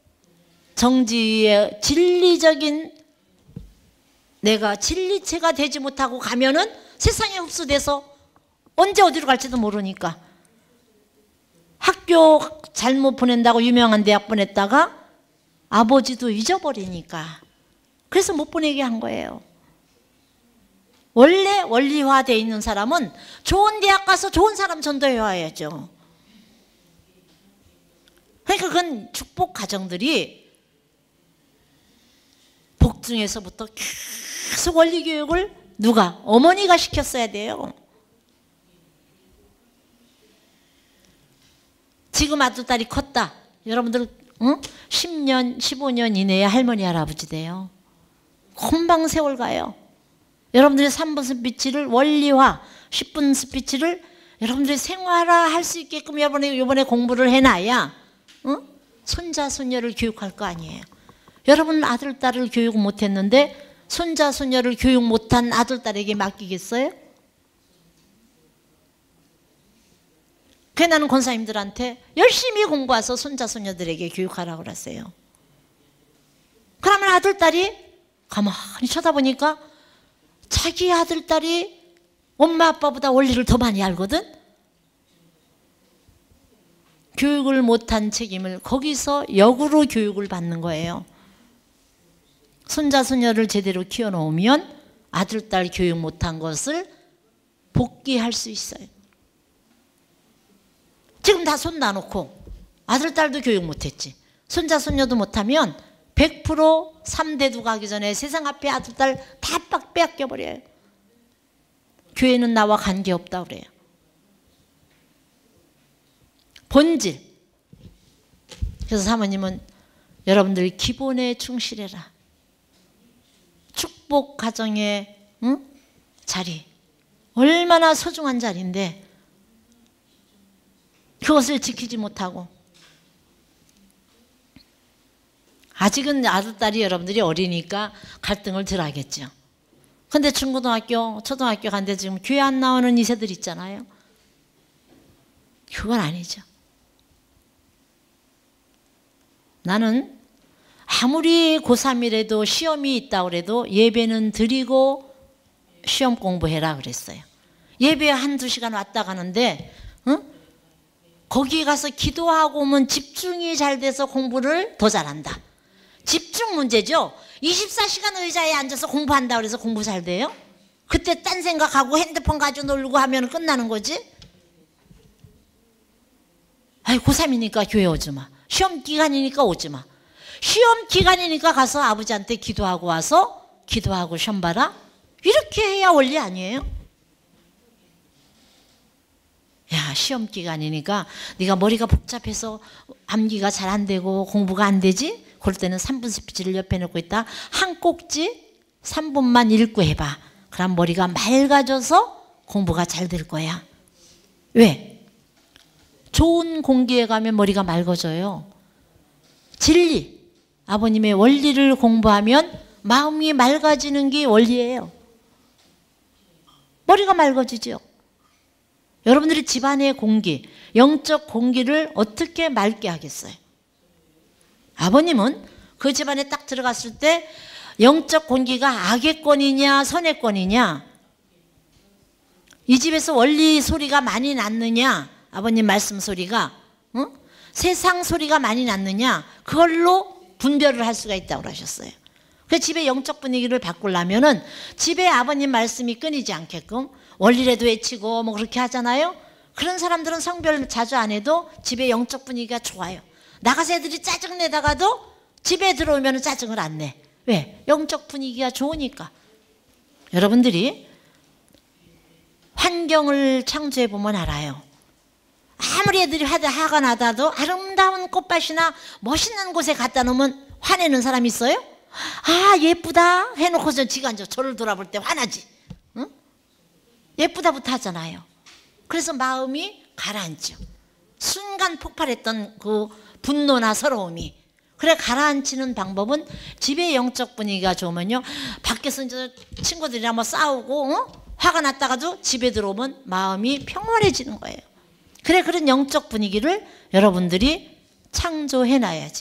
정지의 진리적인 내가 진리체가 되지 못하고 가면은 세상에 흡수돼서 언제 어디로 갈지도 모르니까 학교 잘못 보낸다고 유명한 대학 보냈다가 아버지도 잊어버리니까 그래서 못 보내게 한 거예요. 원래 원리화되어 있는 사람은 좋은 대학 가서 좋은 사람 전도해 와야죠. 그러니까 그건 축복 가정들이 복중에서부터 계속 원리 교육을 누가? 어머니가 시켰어야 돼요. 지금 아들, 딸이 컸다. 여러분들 10년, 15년 이내에 할머니, 할아버지 돼요. 금방 세월 가요. 여러분들이 3분 스피치를 원리화, 10분 스피치를 여러분들이 생활화할 수 있게끔 이번에 공부를 해놔야 손자, 손녀를 교육할 거 아니에요. 여러분 아들, 딸을 교육 못했는데 손자, 손녀를 교육 못한 아들, 딸에게 맡기겠어요? 그래서 나는 권사님들한테 열심히 공부해서 손자, 손녀들에게 교육하라고 그랬어요. 그러면 아들, 딸이 가만히 쳐다보니까 자기 아들, 딸이 엄마, 아빠보다 원리를 더 많이 알거든? 교육을 못한 책임을 거기서 역으로 교육을 받는 거예요. 손자, 손녀를 제대로 키워놓으면 아들, 딸 교육 못한 것을 복귀할 수 있어요. 지금 다 손 놔놓고 아들, 딸도 교육 못했지. 손자, 손녀도 못하면 100% 3대도 가기 전에 세상 앞에 아들, 딸 다 빼앗겨버려요. 교회는 나와 관계없다 그래요. 본질. 그래서 사모님은 여러분들 기본에 충실해라. 축복 가정의 자리. 얼마나 소중한 자리인데 그것을 지키지 못하고 아직은 아들, 딸이 여러분들이 어리니까 갈등을 덜 하겠죠. 근데 중고등학교, 초등학교 간데 지금 교회 안 나오는 2세들 있잖아요. 그건 아니죠. 나는 아무리 고3이라도 시험이 있다고 해도 예배는 드리고 시험 공부해라 그랬어요. 예배 한두 시간 왔다 가는데 거기 가서 기도하고 오면 집중이 잘 돼서 공부를 더 잘한다. 집중 문제죠. 24시간 의자에 앉아서 공부한다고 해서 공부 잘 돼요? 그때 딴 생각하고 핸드폰 가지고 놀고 하면 끝나는 거지. 아이, 고3이니까 교회 오지 마. 시험 기간이니까 오지 마. 시험 기간이니까 가서 아버지한테 기도하고 와서 기도하고 시험 봐라. 이렇게 해야 원리 아니에요? 야, 시험 기간이니까 네가 머리가 복잡해서 암기가 잘 안 되고 공부가 안 되지? 그럴 때는 3분 스피치를 옆에 놓고 있다. 한 꼭지 3분만 읽고 해봐. 그럼 머리가 맑아져서 공부가 잘 될 거야. 왜? 좋은 공기에 가면 머리가 맑아져요. 진리, 아버님의 원리를 공부하면 마음이 맑아지는 게 원리예요. 머리가 맑아지죠. 여러분들이 집안의 공기, 영적 공기를 어떻게 맑게 하겠어요? 아버님은 그 집안에 딱 들어갔을 때 영적 공기가 악의 권이냐 선의 권이냐, 이 집에서 원리 소리가 많이 났느냐, 아버님 말씀 소리가 세상 소리가 많이 났느냐, 그걸로 분별을 할 수가 있다고 하셨어요. 그 집의 영적 분위기를 바꾸려면은 집에 아버님 말씀이 끊이지 않게끔 원리라도 외치고 뭐 그렇게 하잖아요. 그런 사람들은 성별 자주 안 해도 집의 영적 분위기가 좋아요. 나가서 애들이 짜증내다가도 집에 들어오면 짜증을 안 내. 왜? 영적 분위기가 좋으니까. 여러분들이 환경을 창조해 보면 알아요. 아무리 애들이 화가 나다도 아름다운 꽃밭이나 멋있는 곳에 갖다 놓으면 화내는 사람 있어요? 아, 예쁘다 해놓고서 지가 이제 저를 돌아볼 때 화나지. 응? 예쁘다부터 하잖아요. 그래서 마음이 가라앉죠. 순간 폭발했던 그 분노나 서러움이. 그래, 가라앉히는 방법은 집의 영적 분위기가 좋으면요, 밖에서 이제 친구들이랑 뭐 싸우고 화가 났다가도 집에 들어오면 마음이 평온해지는 거예요. 그래, 그런 영적 분위기를 여러분들이 창조해놔야죠.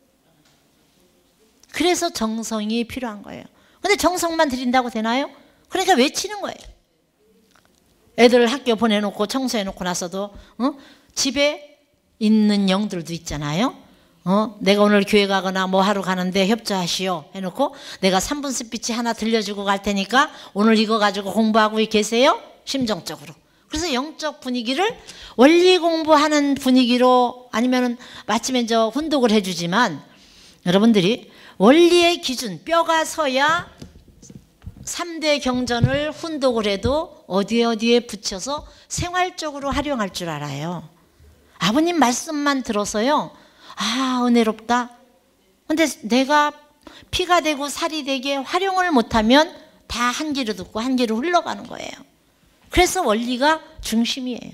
그래서 정성이 필요한 거예요. 근데 정성만 드린다고 되나요? 그러니까 외치는 거예요. 애들 학교 보내놓고 청소해놓고 나서도 집에 있는 영들도 있잖아요. 내가 오늘 교회 가거나 뭐 하러 가는데 협조하시오 해놓고 내가 3분 스피치 하나 들려주고 갈 테니까 오늘 이거 가지고 공부하고 계세요? 심정적으로. 그래서 영적 분위기를 원리 공부하는 분위기로, 아니면 마침에 저 훈독을 해주지만, 여러분들이 원리의 기준, 뼈가 서야 3대 경전을 훈독을 해도 어디에 붙여서 생활적으로 활용할 줄 알아요. 아버님 말씀만 들어서요, 아, 은혜롭다. 근데 내가 피가 되고 살이 되게 활용을 못하면 다 한 귀로 듣고 한 귀로 흘러가는 거예요. 그래서 원리가 중심이에요.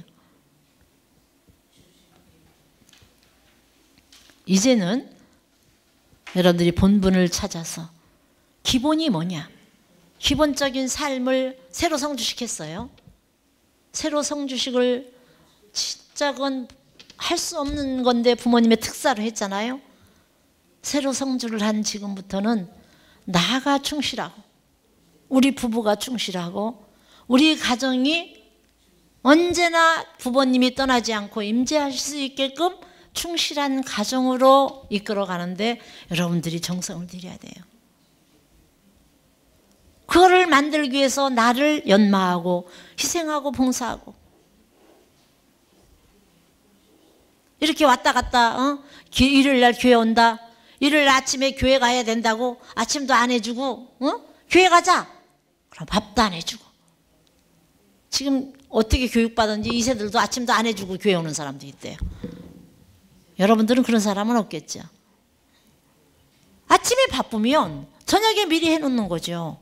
이제는 여러분들이 본분을 찾아서 기본이 뭐냐? 기본적인 삶을 새로 성주시켰어요. 새로 성주식을 진짜 그건 할 수 없는 건데 부모님의 특사로 했잖아요. 새로 성주를 한 지금부터는 나가 충실하고 우리 부부가 충실하고 우리 가정이 언제나 부모님이 떠나지 않고 임재하실 수 있게끔 충실한 가정으로 이끌어가는데 여러분들이 정성을 들여야 돼요. 그거를 만들기 위해서 나를 연마하고 희생하고 봉사하고 이렇게 왔다 갔다 일요일날 교회 온다. 일요일 아침에 교회 가야 된다고 아침도 안 해주고 교회 가자. 그럼 밥도 안 해주고 지금 어떻게 교육받은지 이 세들도 아침도 안 해주고 교회 오는 사람도 있대요. 여러분들은 그런 사람은 없겠죠. 아침에 바쁘면 저녁에 미리 해놓는 거죠.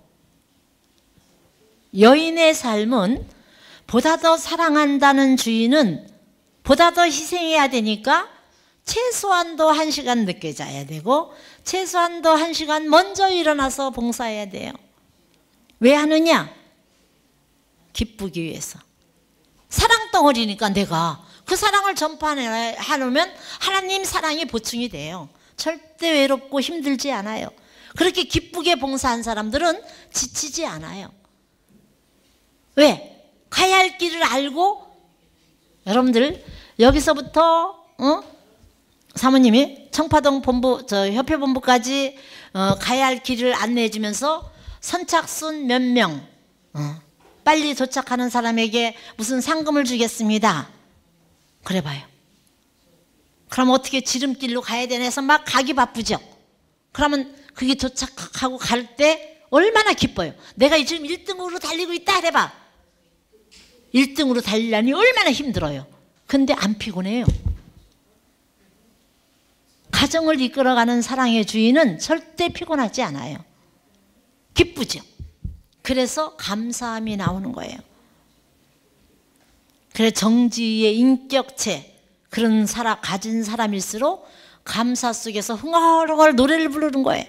여인의 삶은 보다 더 사랑한다는 주인은 보다 더 희생해야 되니까 최소한도 1시간 늦게 자야 되고 최소한도 1시간 먼저 일어나서 봉사해야 돼요. 왜 하느냐? 기쁘기 위해서. 사랑 덩어리니까 내가 그 사랑을 전파하려면 하나님 사랑이 보충이 돼요. 절대 외롭고 힘들지 않아요. 그렇게 기쁘게 봉사한 사람들은 지치지 않아요. 왜? 가야 할 길을 알고 여러분들 여기서부터 사모님이 청파동 본부 협회 본부까지 가야 할 길을 안내해 주면서 선착순 몇 명 빨리 도착하는 사람에게 무슨 상금을 주겠습니다. 그래 봐요. 그럼 어떻게 지름길로 가야 되나 해서 막 가기 바쁘죠. 그러면 그게 도착하고 갈 때 얼마나 기뻐요. 내가 지금 1등으로 달리고 있다 해봐. 1등으로 달리려니 얼마나 힘들어요. 근데 안 피곤해요. 가정을 이끌어가는 사랑의 주인은 절대 피곤하지 않아요. 기쁘죠. 그래서 감사함이 나오는 거예요. 그래 정지의 인격체 그런 가진 사람일수록 감사 속에서 흥얼흥얼 노래를 부르는 거예요.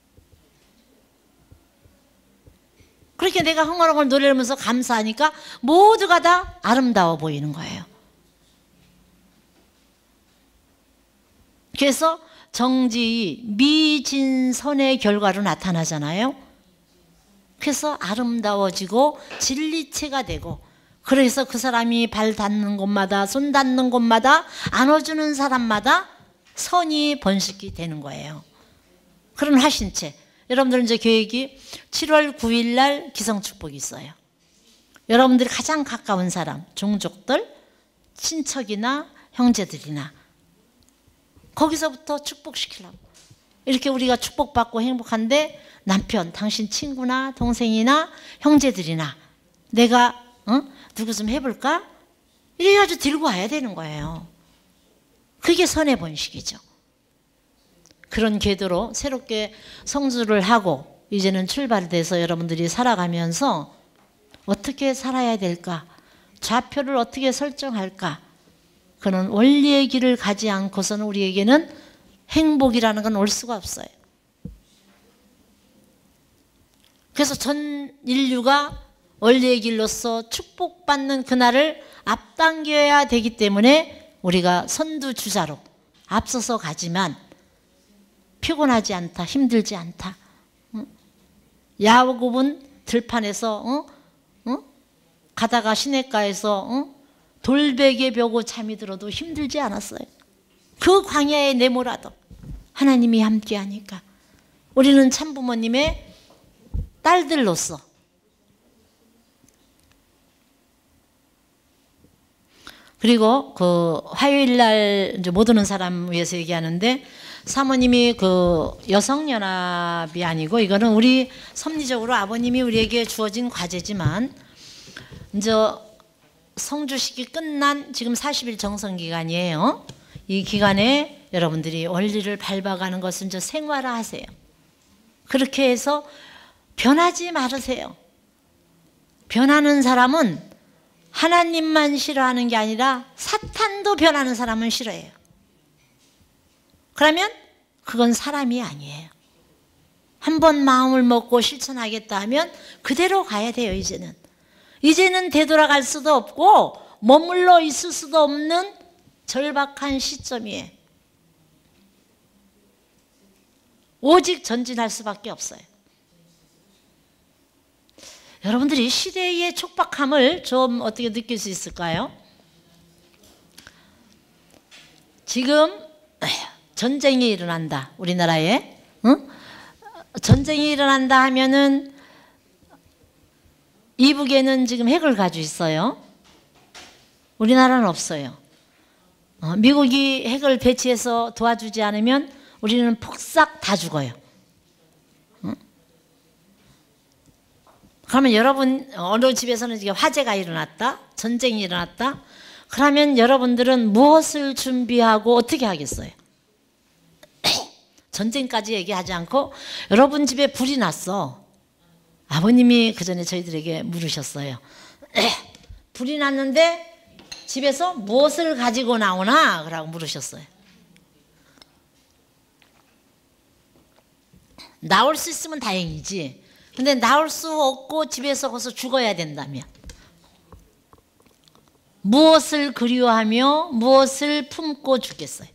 그렇게 내가 흥얼흥얼 노래를 하면서 감사하니까 모두가 다 아름다워 보이는 거예요. 그래서 정지의 미진선의 결과로 나타나잖아요. 그래서 아름다워지고 진리체가 되고 그래서 그 사람이 발 닿는 곳마다 손 닿는 곳마다 안아주는 사람마다 선이 번식이 되는 거예요. 그런 화신체. 여러분들은 이제 계획이 7월 9일 날 기성축복이 있어요. 여러분들이 가장 가까운 사람, 종족들, 친척이나 형제들이나 거기서부터 축복시키려고. 이렇게 우리가 축복받고 행복한데 남편, 당신 친구나 동생이나 형제들이나 내가 누구 좀 해볼까? 이래가지고 들고 와야 되는 거예요. 그게 선의 번식이죠. 그런 궤도로 새롭게 성주를 하고 이제는 출발돼서 여러분들이 살아가면서 어떻게 살아야 될까? 좌표를 어떻게 설정할까? 그런 원리의 길을 가지 않고서는 우리에게는 행복이라는 건 올 수가 없어요. 그래서 전 인류가 원리의 길로서 축복받는 그날을 앞당겨야 되기 때문에 우리가 선두주자로 앞서서 가지만 피곤하지 않다, 힘들지 않다. 야곱은 들판에서 가다가 시냇가에서 돌베개 벼고 잠이 들어도 힘들지 않았어요. 그 광야에 내몰아도 하나님이 함께하니까. 우리는 참부모님의 딸들로서 그리고 그 화요일 날 이제 못 오는 사람 위해서 얘기하는데 사모님이 그 여성연합이 아니고 이거는 우리 섭리적으로 아버님이 우리에게 주어진 과제지만 이제 성주식이 끝난 지금 40일 정성기간이에요. 이 기간에 여러분들이 원리를 밟아가는 것은 이제 생활화하세요. 그렇게 해서 변하지 말으세요. 변하는 사람은 하나님만 싫어하는 게 아니라 사탄도 변하는 사람은 싫어해요. 그러면 그건 사람이 아니에요. 한번 마음을 먹고 실천하겠다 하면 그대로 가야 돼요. 이제는 되돌아갈 수도 없고 머물러 있을 수도 없는 절박한 시점이에요. 오직 전진할 수밖에 없어요. 여러분들이 시대의 촉박함을 좀 어떻게 느낄 수 있을까요? 지금 전쟁이 일어난다. 우리나라에 전쟁이 일어난다 하면은 이북에는 지금 핵을 가지고 있어요. 우리나라는 없어요. 미국이 핵을 배치해서 도와주지 않으면 우리는 폭삭 다 죽어요. 그러면 여러분 어느 집에서는 이게 화재가 일어났다, 전쟁이 일어났다. 그러면 여러분들은 무엇을 준비하고 어떻게 하겠어요? 전쟁까지 얘기하지 않고 여러분 집에 불이 났어. 아버님이 그 전에 저희들에게 물으셨어요. 불이 났는데 집에서 무엇을 가지고 나오나? 라고 물으셨어요. 나올 수 있으면 다행이지. 근데 나올 수 없고 집에서 거기서 죽어야 된다면 무엇을 그리워하며 무엇을 품고 죽겠어요?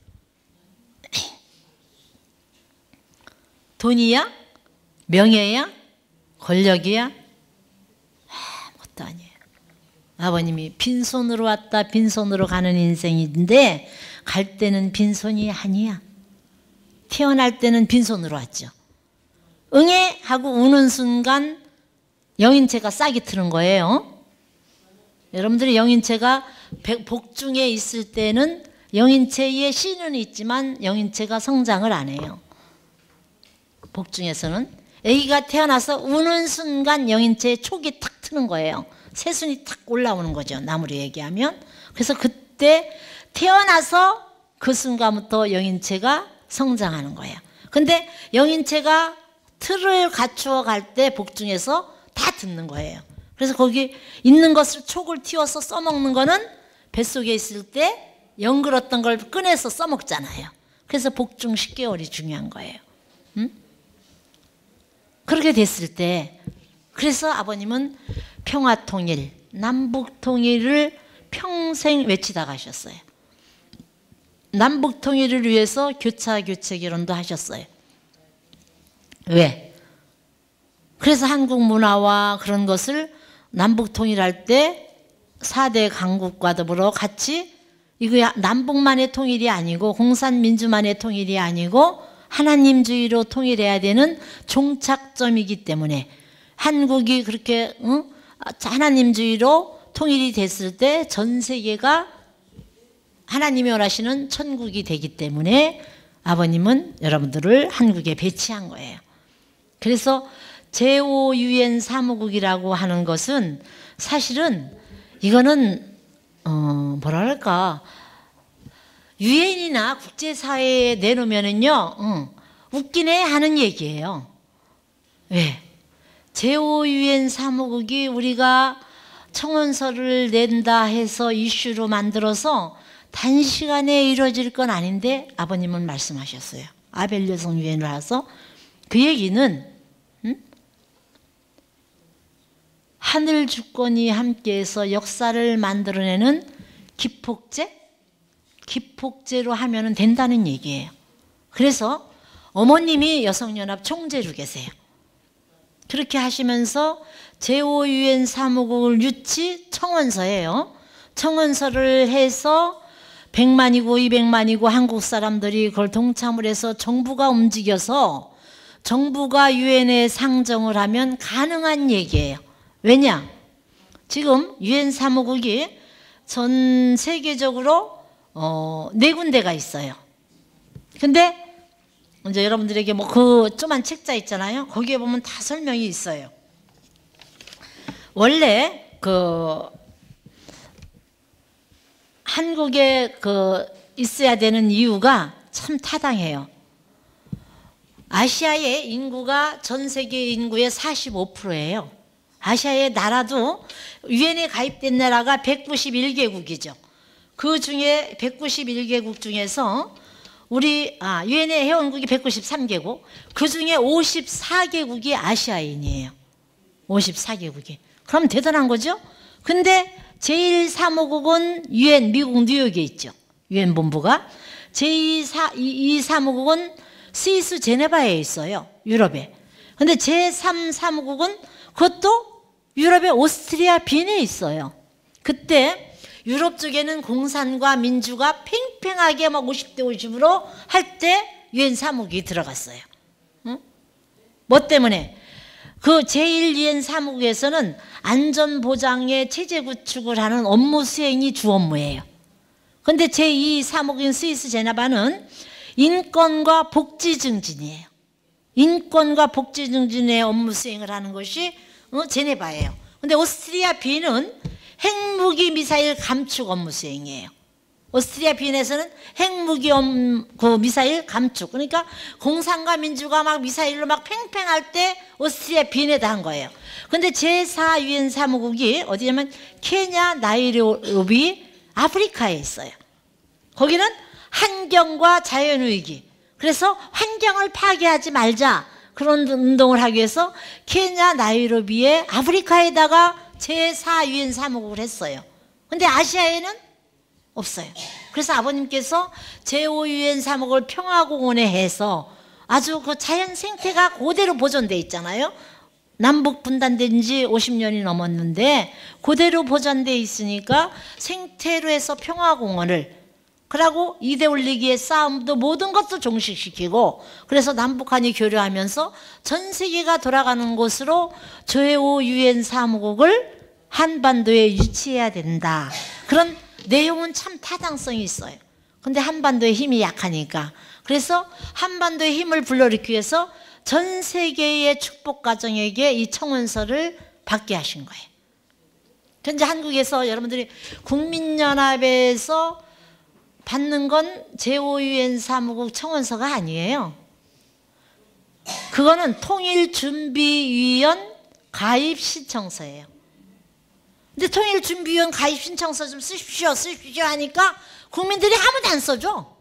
돈이야? 명예야? 권력이야? 아무것도 아니에요. 아버님이 빈손으로 왔다 빈손으로 가는 인생인데 갈 때는 빈손이 아니야. 태어날 때는 빈손으로 왔죠. 응애 하고 우는 순간 영인체가 싹이 트는 거예요. 여러분들이 영인체가 복중에 있을 때는 영인체에 씨는 있지만 영인체가 성장을 안 해요. 복중에서는 아기가 태어나서 우는 순간 영인체에 촉이 탁 트는 거예요. 새순이 탁 올라오는 거죠. 나무로 얘기하면. 그래서 그때 태어나서 그 순간부터 영인체가 성장하는 거예요. 근데 영인체가 틀을 갖추어 갈 때 복중에서 다 듣는 거예요. 그래서 거기 있는 것을 촉을 틔워서 써먹는 거는 뱃속에 있을 때 연그렀던 걸 꺼내서 써먹잖아요. 그래서 복중 10개월이 중요한 거예요. 그렇게 됐을 때 그래서 아버님은 평화통일, 남북통일을 평생 외치다 가셨어요. 남북통일을 위해서 교차교체결혼도 하셨어요. 왜? 그래서 한국 문화와 그런 것을 남북통일할 때 4대 강국과 더불어 같이 이거 남북만의 통일이 아니고 공산민주만의 통일이 아니고 하나님주의로 통일해야 되는 종착점이기 때문에 한국이 그렇게 하나님주의로 통일이 됐을 때 전 세계가 하나님이 원하시는 천국이 되기 때문에 아버님은 여러분들을 한국에 배치한 거예요. 그래서 제5유엔 사무국이라고 하는 것은 사실은 이거는 뭐랄까 유엔이나 국제사회에 내놓으면은요 웃기네 하는 얘기예요. 왜? 제5유엔 사무국이 우리가 청원서를 낸다 해서 이슈로 만들어서 단시간에 이루어질 건 아닌데 아버님은 말씀하셨어요. 아벨 여성 유엔을 와서 그 얘기는 하늘 주권이 함께해서 역사를 만들어내는 기폭제로 하면 된다는 얘기예요. 그래서 어머님이 여성연합 총재로 계세요. 그렇게 하시면서 제5유엔 사무국을 유치 청원서예요. 청원서를 해서 100만이고 200만이고 한국 사람들이 그걸 동참을 해서 정부가 움직여서 정부가 유엔에 상정을 하면 가능한 얘기예요. 왜냐? 지금 유엔 사무국이 전 세계적으로 4군데가 있어요. 근데 이제 여러분들에게 뭐 그 조그만 책자 있잖아요. 거기에 보면 다 설명이 있어요. 원래 그 한국에 그 있어야 되는 이유가 참 타당해요. 아시아의 인구가 전 세계 인구의 45%예요. 아시아의 나라도 유엔에 가입된 나라가 191개국이죠. 그 중에 191개국 중에서 우리 유엔의 회원국이 193개국, 그 중에 54개국이 아시아인이에요. 54개국이. 그럼 대단한 거죠? 근데 제1사무국은 유엔 미국 뉴욕에 있죠. 유엔 본부가. 제2사무국은 스위스 제네바에 있어요. 유럽에. 근데 제3사무국은 그것도 유럽의 오스트리아 빈에 있어요. 그때 유럽 쪽에는 공산과 민주가 팽팽하게 막 50대 50으로 할 때 유엔 사무국이 들어갔어요. 응? 뭐 때문에? 그 제1 유엔 사무국에서는 안전보장의 체제 구축을 하는 업무 수행이 주 업무예요. 근데 제2 사무국인 스위스 제네바는 인권과 복지 증진이에요. 인권과 복지 증진의 업무 수행을 하는 것이 제네바예요. 근데 오스트리아 빈은 핵무기 미사일 감축 업무 수행이에요. 오스트리아 빈에서는 핵무기 그 미사일 감축. 그러니까 공산과 민주가 막 미사일로 막 팽팽할 때 오스트리아 빈에다 한 거예요. 근데 제4 유엔 사무국이 어디냐면 케냐 나이로비 아프리카에 있어요. 거기는 환경과 자연위기. 그래서 환경을 파괴하지 말자. 그런 운동을 하기 위해서 케냐 나이로비에 아프리카에다가 제4 유엔 사무국을 했어요. 근데 아시아에는 없어요. 그래서 아버님께서 제5 유엔 사무국을 평화공원에 해서 아주 그 자연 생태가 그대로 보존돼 있잖아요. 남북 분단된 지 50년이 넘었는데 그대로 보존돼 있으니까 생태로 해서 평화공원을, 그러고 이대 올리기의 싸움도 모든 것도 종식시키고, 그래서 남북한이 교류하면서 전 세계가 돌아가는 곳으로 제5 유엔 사무국을 한반도에 유치해야 된다. 그런 내용은 참 타당성이 있어요. 근데 한반도의 힘이 약하니까. 그래서 한반도의 힘을 불러일으키기 위해서 전 세계의 축복 가정에게 이 청원서를 받게 하신 거예요. 현재 한국에서 여러분들이 국민연합에서 받는 건 제5 유엔 사무국 청원서가 아니에요. 그거는 통일준비위원 가입 신청서예요. 근데 통일준비위원 가입 신청서 좀 쓰십시오 하니까 국민들이 아무도 안 써줘.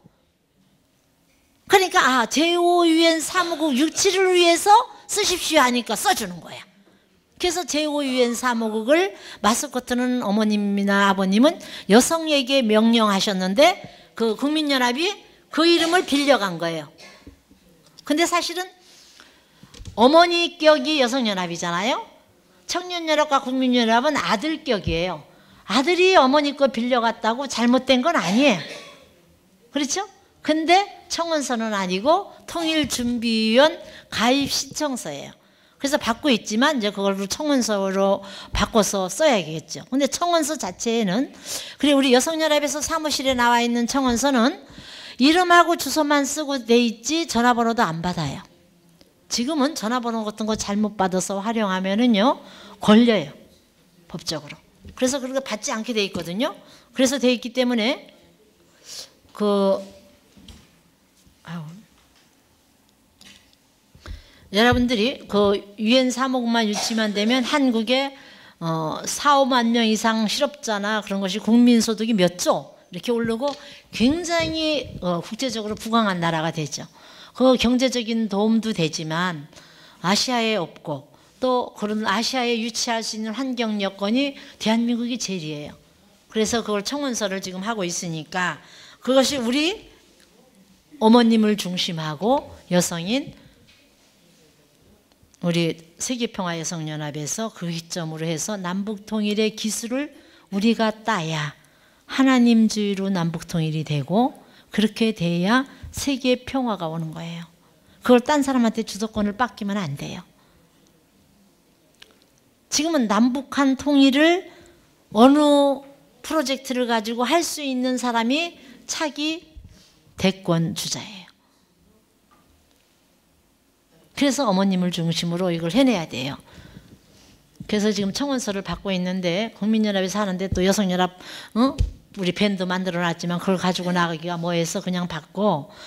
그러니까 제5 유엔 사무국 유치를 위해서 쓰십시오 하니까 써주는 거야. 그래서 제5 유엔 사무국을 마스코트는 어머님이나 아버님은 여성에게 명령하셨는데 그 국민연합이 그 이름을 빌려간 거예요. 근데 사실은 어머니 격이 여성연합이잖아요. 청년연합과 국민연합은 아들 격이에요. 아들이 어머니 거 빌려갔다고 잘못된 건 아니에요. 그렇죠? 근데 청원서는 아니고 통일준비위원 가입 신청서예요. 그래서 받고 있지만 이제 그걸 청원서로 바꿔서 써야겠죠. 근데 청원서 자체에는, 그리고 우리 여성연합에서 사무실에 나와 있는 청원서는 이름하고 주소만 쓰고 돼 있지 전화번호도 안 받아요. 지금은 전화번호 같은 거 잘못 받아서 활용하면은요 걸려요, 법적으로. 그래서 그렇게 받지 않게 돼 있거든요. 그래서 돼 있기 때문에 여러분들이 그 유엔 사무국만 유치만 되면 한국에 4, 5만 명 이상 실업자나 그런 것이 국민소득이 몇 조 이렇게 오르고 굉장히 국제적으로 부강한 나라가 되죠. 그 경제적인 도움도 되지만 아시아에 없고 또 그런 아시아에 유치할 수 있는 환경 여건이 대한민국이 제일이에요. 그래서 그걸 청원서를 지금 하고 있으니까 그것이 우리 어머님을 중심하고 여성인 우리 세계평화여성연합에서 그 기점으로 해서 남북통일의 기술을 우리가 따야 하나님주의로 남북통일이 되고, 그렇게 돼야 세계 평화가 오는 거예요. 그걸 딴 사람한테 주도권을 뺏기면 안 돼요. 지금은 남북한 통일을 어느 프로젝트를 가지고 할 수 있는 사람이 차기 대권 주자예요. 그래서 어머님을 중심으로 이걸 해내야 돼요. 그래서 지금 청원서를 받고 있는데 국민연합에서 하는데 또 여성연합 우리 밴드 만들어놨지만 그걸 가지고 나가기가 뭐해서 그냥 받고,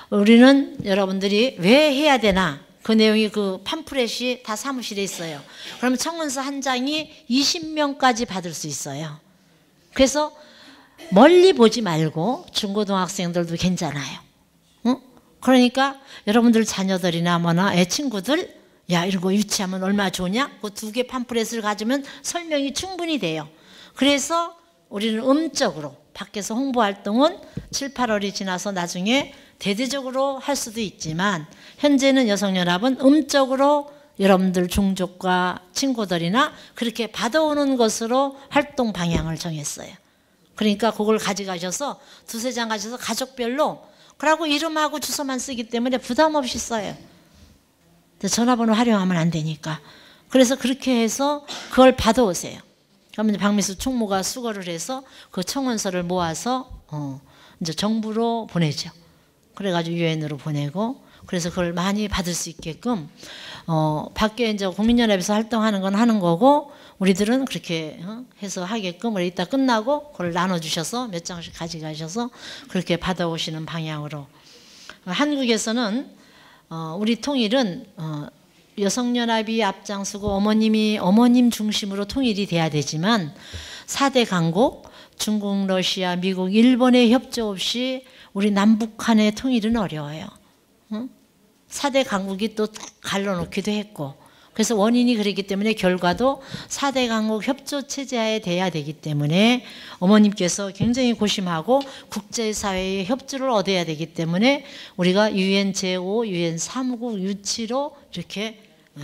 우리는 여러분들이 왜 해야 되나? 그 내용이 그 팜프렛이 다 사무실에 있어요. 그러면 청원서 한 장이 20명까지 받을 수 있어요. 그래서 멀리 보지 말고 중고등학생들도 괜찮아요. 응? 그러니까 여러분들 자녀들이나 뭐나 애 친구들 야 이런 거 유치하면 얼마나 좋냐? 그 2개 팜프렛을 가지면 설명이 충분히 돼요. 그래서 우리는 음적으로 밖에서 홍보활동은 7, 8월이 지나서 나중에 대대적으로 할 수도 있지만 현재는 여성연합은 음적으로 여러분들 종족과 친구들이나 그렇게 받아오는 것으로 활동 방향을 정했어요. 그러니까 그걸 가져가셔서 2-3장 가셔서 가족별로 그러고 이름하고 주소만 쓰기 때문에 부담 없이 써요. 전화번호 활용하면 안 되니까. 그래서 그렇게 해서 그걸 받아오세요. 그러면 박미수 총무가 수거를 해서 그 청원서를 모아서 이제 정부로 보내죠. 그래가지고 유엔으로 보내고 그래서 그걸 많이 받을 수 있게끔 밖에 이제 국민연합에서 활동하는 건 하는 거고 우리들은 그렇게 해서 하게끔 우리 이따 끝나고 그걸 나눠주셔서 몇 장씩 가져가셔서 그렇게 받아오시는 방향으로. 한국에서는 우리 통일은 여성연합이 앞장서고 어머님 중심으로 통일이 돼야 되지만 4대 강국 중국, 러시아, 미국, 일본의 협조 없이 우리 남북한의 통일은 어려워요. 4대 강국이 또 갈라놓기도 했고 그래서 원인이 그렇기 때문에 결과도 4대 강국 협조 체제하에 돼야 되기 때문에 어머님께서 굉장히 고심하고 국제사회의 협조를 얻어야 되기 때문에 우리가 유엔 제5, 유엔 3국 유치로 이렇게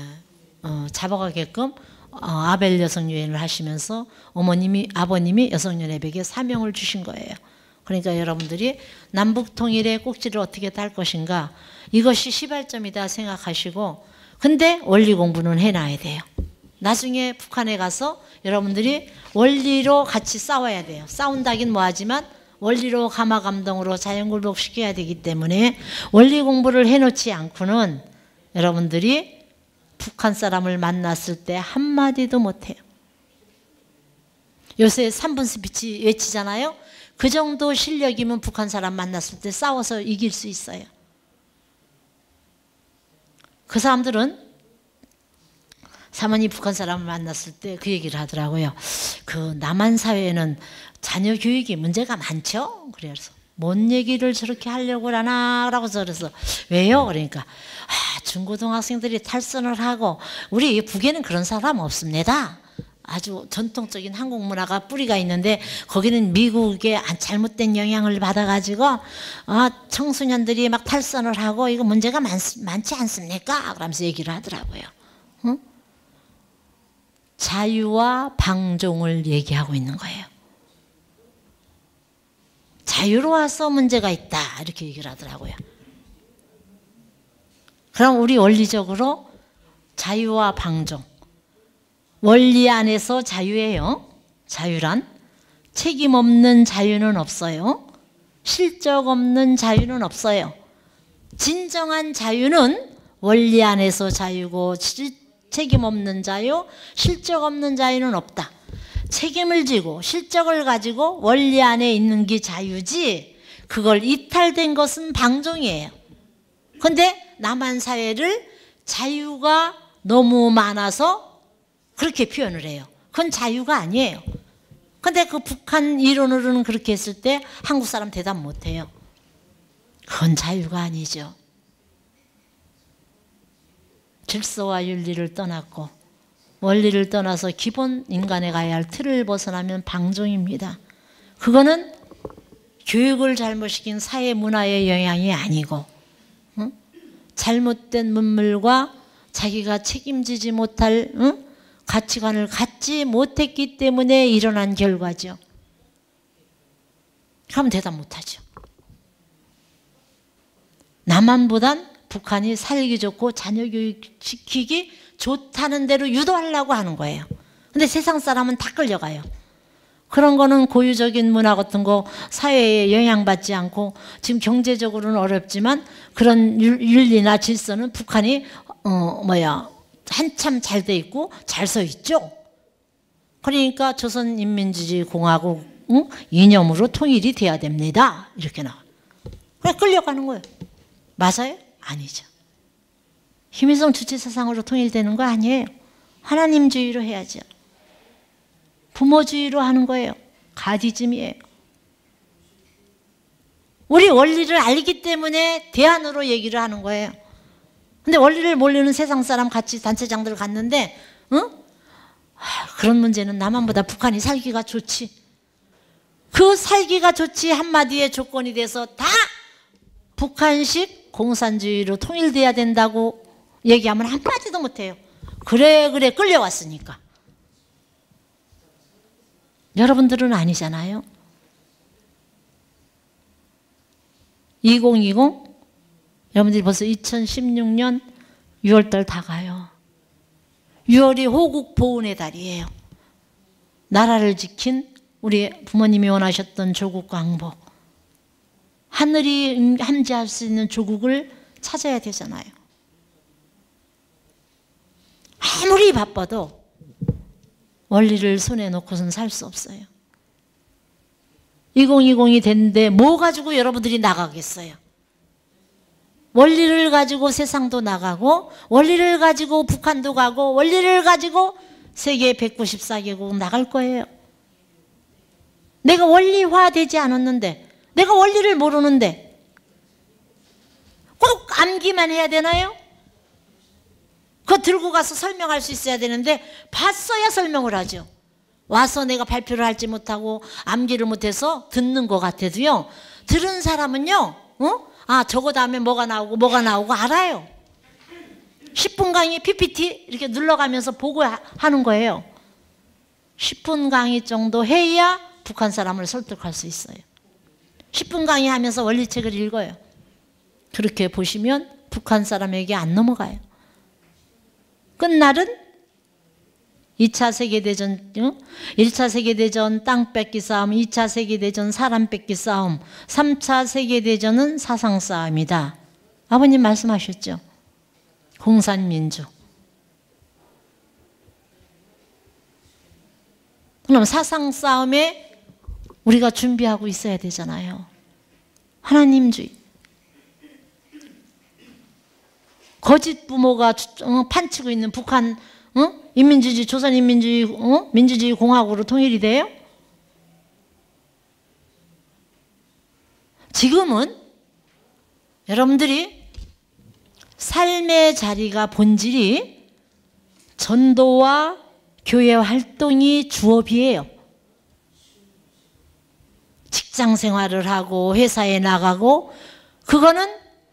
잡아가게끔 아벨 여성 유엔을 하시면서 아버님이 여성연합에게 사명을 주신 거예요. 그러니까 여러분들이 남북 통일의 꼭지를 어떻게 딸 것인가 이것이 시발점이다 생각하시고 근데 원리 공부는 해놔야 돼요. 나중에 북한에 가서 여러분들이 원리로 같이 싸워야 돼요. 싸운다긴 뭐하지만 원리로 감화감동으로 자연굴복시켜야 되기 때문에 원리 공부를 해놓지 않고는 여러분들이 북한 사람을 만났을 때 한마디도 못해요. 요새 3분 스피치 외치잖아요. 그 정도 실력이면 북한 사람 만났을 때 싸워서 이길 수 있어요. 그 사람들은 사모님 북한 사람을 만났을 때 그 얘기를 하더라고요. 그 남한 사회에는 자녀 교육이 문제가 많죠. 그래서 뭔 얘기를 저렇게 하려고 하나 라고 그래서 왜요? 그러니까 중고등학생들이 탈선을 하고 우리 북에는 그런 사람 없습니다. 아주 전통적인 한국 문화가 뿌리가 있는데 거기는 미국의 잘못된 영향을 받아가지고 청소년들이 막 탈선을 하고 이거 문제가 많지 않습니까? 그러면서 얘기를 하더라고요. 응? 자유와 방종을 얘기하고 있는 거예요. 자유로워서 문제가 있다 이렇게 얘기를 하더라고요. 그럼 우리 원리적으로 자유와 방종 원리 안에서 자유예요. 자유란 책임 없는 자유는 없어요. 실적 없는 자유는 없어요. 진정한 자유는 원리 안에서 자유고 책임 없는 자유, 실적 없는 자유는 없다. 책임을 지고 실적을 가지고 원리 안에 있는 게 자유지 그걸 이탈된 것은 방종이에요. 그런데 남한 사회를 자유가 너무 많아서 그렇게 표현을 해요. 그건 자유가 아니에요. 근데 그 북한 이론으로는 그렇게 했을 때 한국 사람 대답 못해요. 그건 자유가 아니죠. 질서와 윤리를 떠났고 원리를 떠나서 기본 인간에 가야 할 틀을 벗어나면 방종입니다. 그거는 교육을 잘못시킨 사회 문화의 영향이 아니고 잘못된 문물과 자기가 책임지지 못할 가치관을 갖지 못했기 때문에 일어난 결과죠. 그럼 대답 못하죠. 남한보단 북한이 살기 좋고 자녀 교육시키기 좋다는 대로 유도하려고 하는 거예요. 근데 세상 사람은 다 끌려가요. 그런 거는 고유적인 문화 같은 거 사회에 영향받지 않고 지금 경제적으로는 어렵지만 그런 윤리나 질서는 북한이 한참 잘 돼 있고 잘 서 있죠. 그러니까 조선인민주주의공화국 이념으로 통일이 돼야 됩니다. 이렇게 나와. 그래 끌려가는 거예요. 맞아요? 아니죠. 김일성 주체 사상으로 통일되는 거 아니에요. 하나님주의로 해야죠. 부모주의로 하는 거예요. 가디즘이에요. 우리 원리를 알기 때문에 대안으로 얘기를 하는 거예요. 근데 원리를 모르는 세상 사람 같이 단체장들 갔는데 그런 문제는 남한보다 북한이 살기가 좋지. 그 살기가 좋지 한마디의 조건이 돼서 다 북한식 공산주의로 통일돼야 된다고 얘기하면 한마디도 못해요. 그래 끌려왔으니까. 여러분들은 아니잖아요. 2020 여러분들이 벌써 2016년 6월달 다 가요. 6월이 호국 보훈의 달이에요. 나라를 지킨 우리 부모님이 원하셨던 조국 광복, 하늘이 함재할 수 있는 조국을 찾아야 되잖아요. 아무리 바빠도 원리를 손에 놓고선 살 수 없어요. 2020이 됐는데 뭐 가지고 여러분들이 나가겠어요? 원리를 가지고 세상도 나가고, 원리를 가지고 북한도 가고, 원리를 가지고 세계 194개국 나갈 거예요. 내가 원리화되지 않았는데, 내가 원리를 모르는데 꼭 암기만 해야 되나요? 그거 들고 가서 설명할 수 있어야 되는데 봤어야 설명을 하죠. 와서 내가 발표를 할지 못하고 암기를 못해서 듣는 것 같아도요, 들은 사람은요 저거 다음에 뭐가 나오고 알아요. 10분 강의 PPT 이렇게 눌러가면서 보고 하는 거예요. 10분 강의 정도 해야 북한 사람을 설득할 수 있어요. 10분 강의 하면서 원리책을 읽어요. 그렇게 보시면 북한 사람에게 안 넘어가요. 끝날은 2차 세계대전, 1차 세계대전 땅 뺏기 싸움, 2차 세계대전 사람 뺏기 싸움, 3차 세계대전은 사상 싸움이다. 아버님 말씀하셨죠. 공산민주. 그럼 사상 싸움에 우리가 준비하고 있어야 되잖아요. 하나님주의. 거짓 부모가 판치고 있는 북한 인민주의, 조선인민주의, 민주주의 공화국으로 통일이 돼요? 지금은 여러분들이 삶의 자리가 본질이 전도와 교회 활동이 주업이에요. 직장 생활을 하고 회사에 나가고, 그거는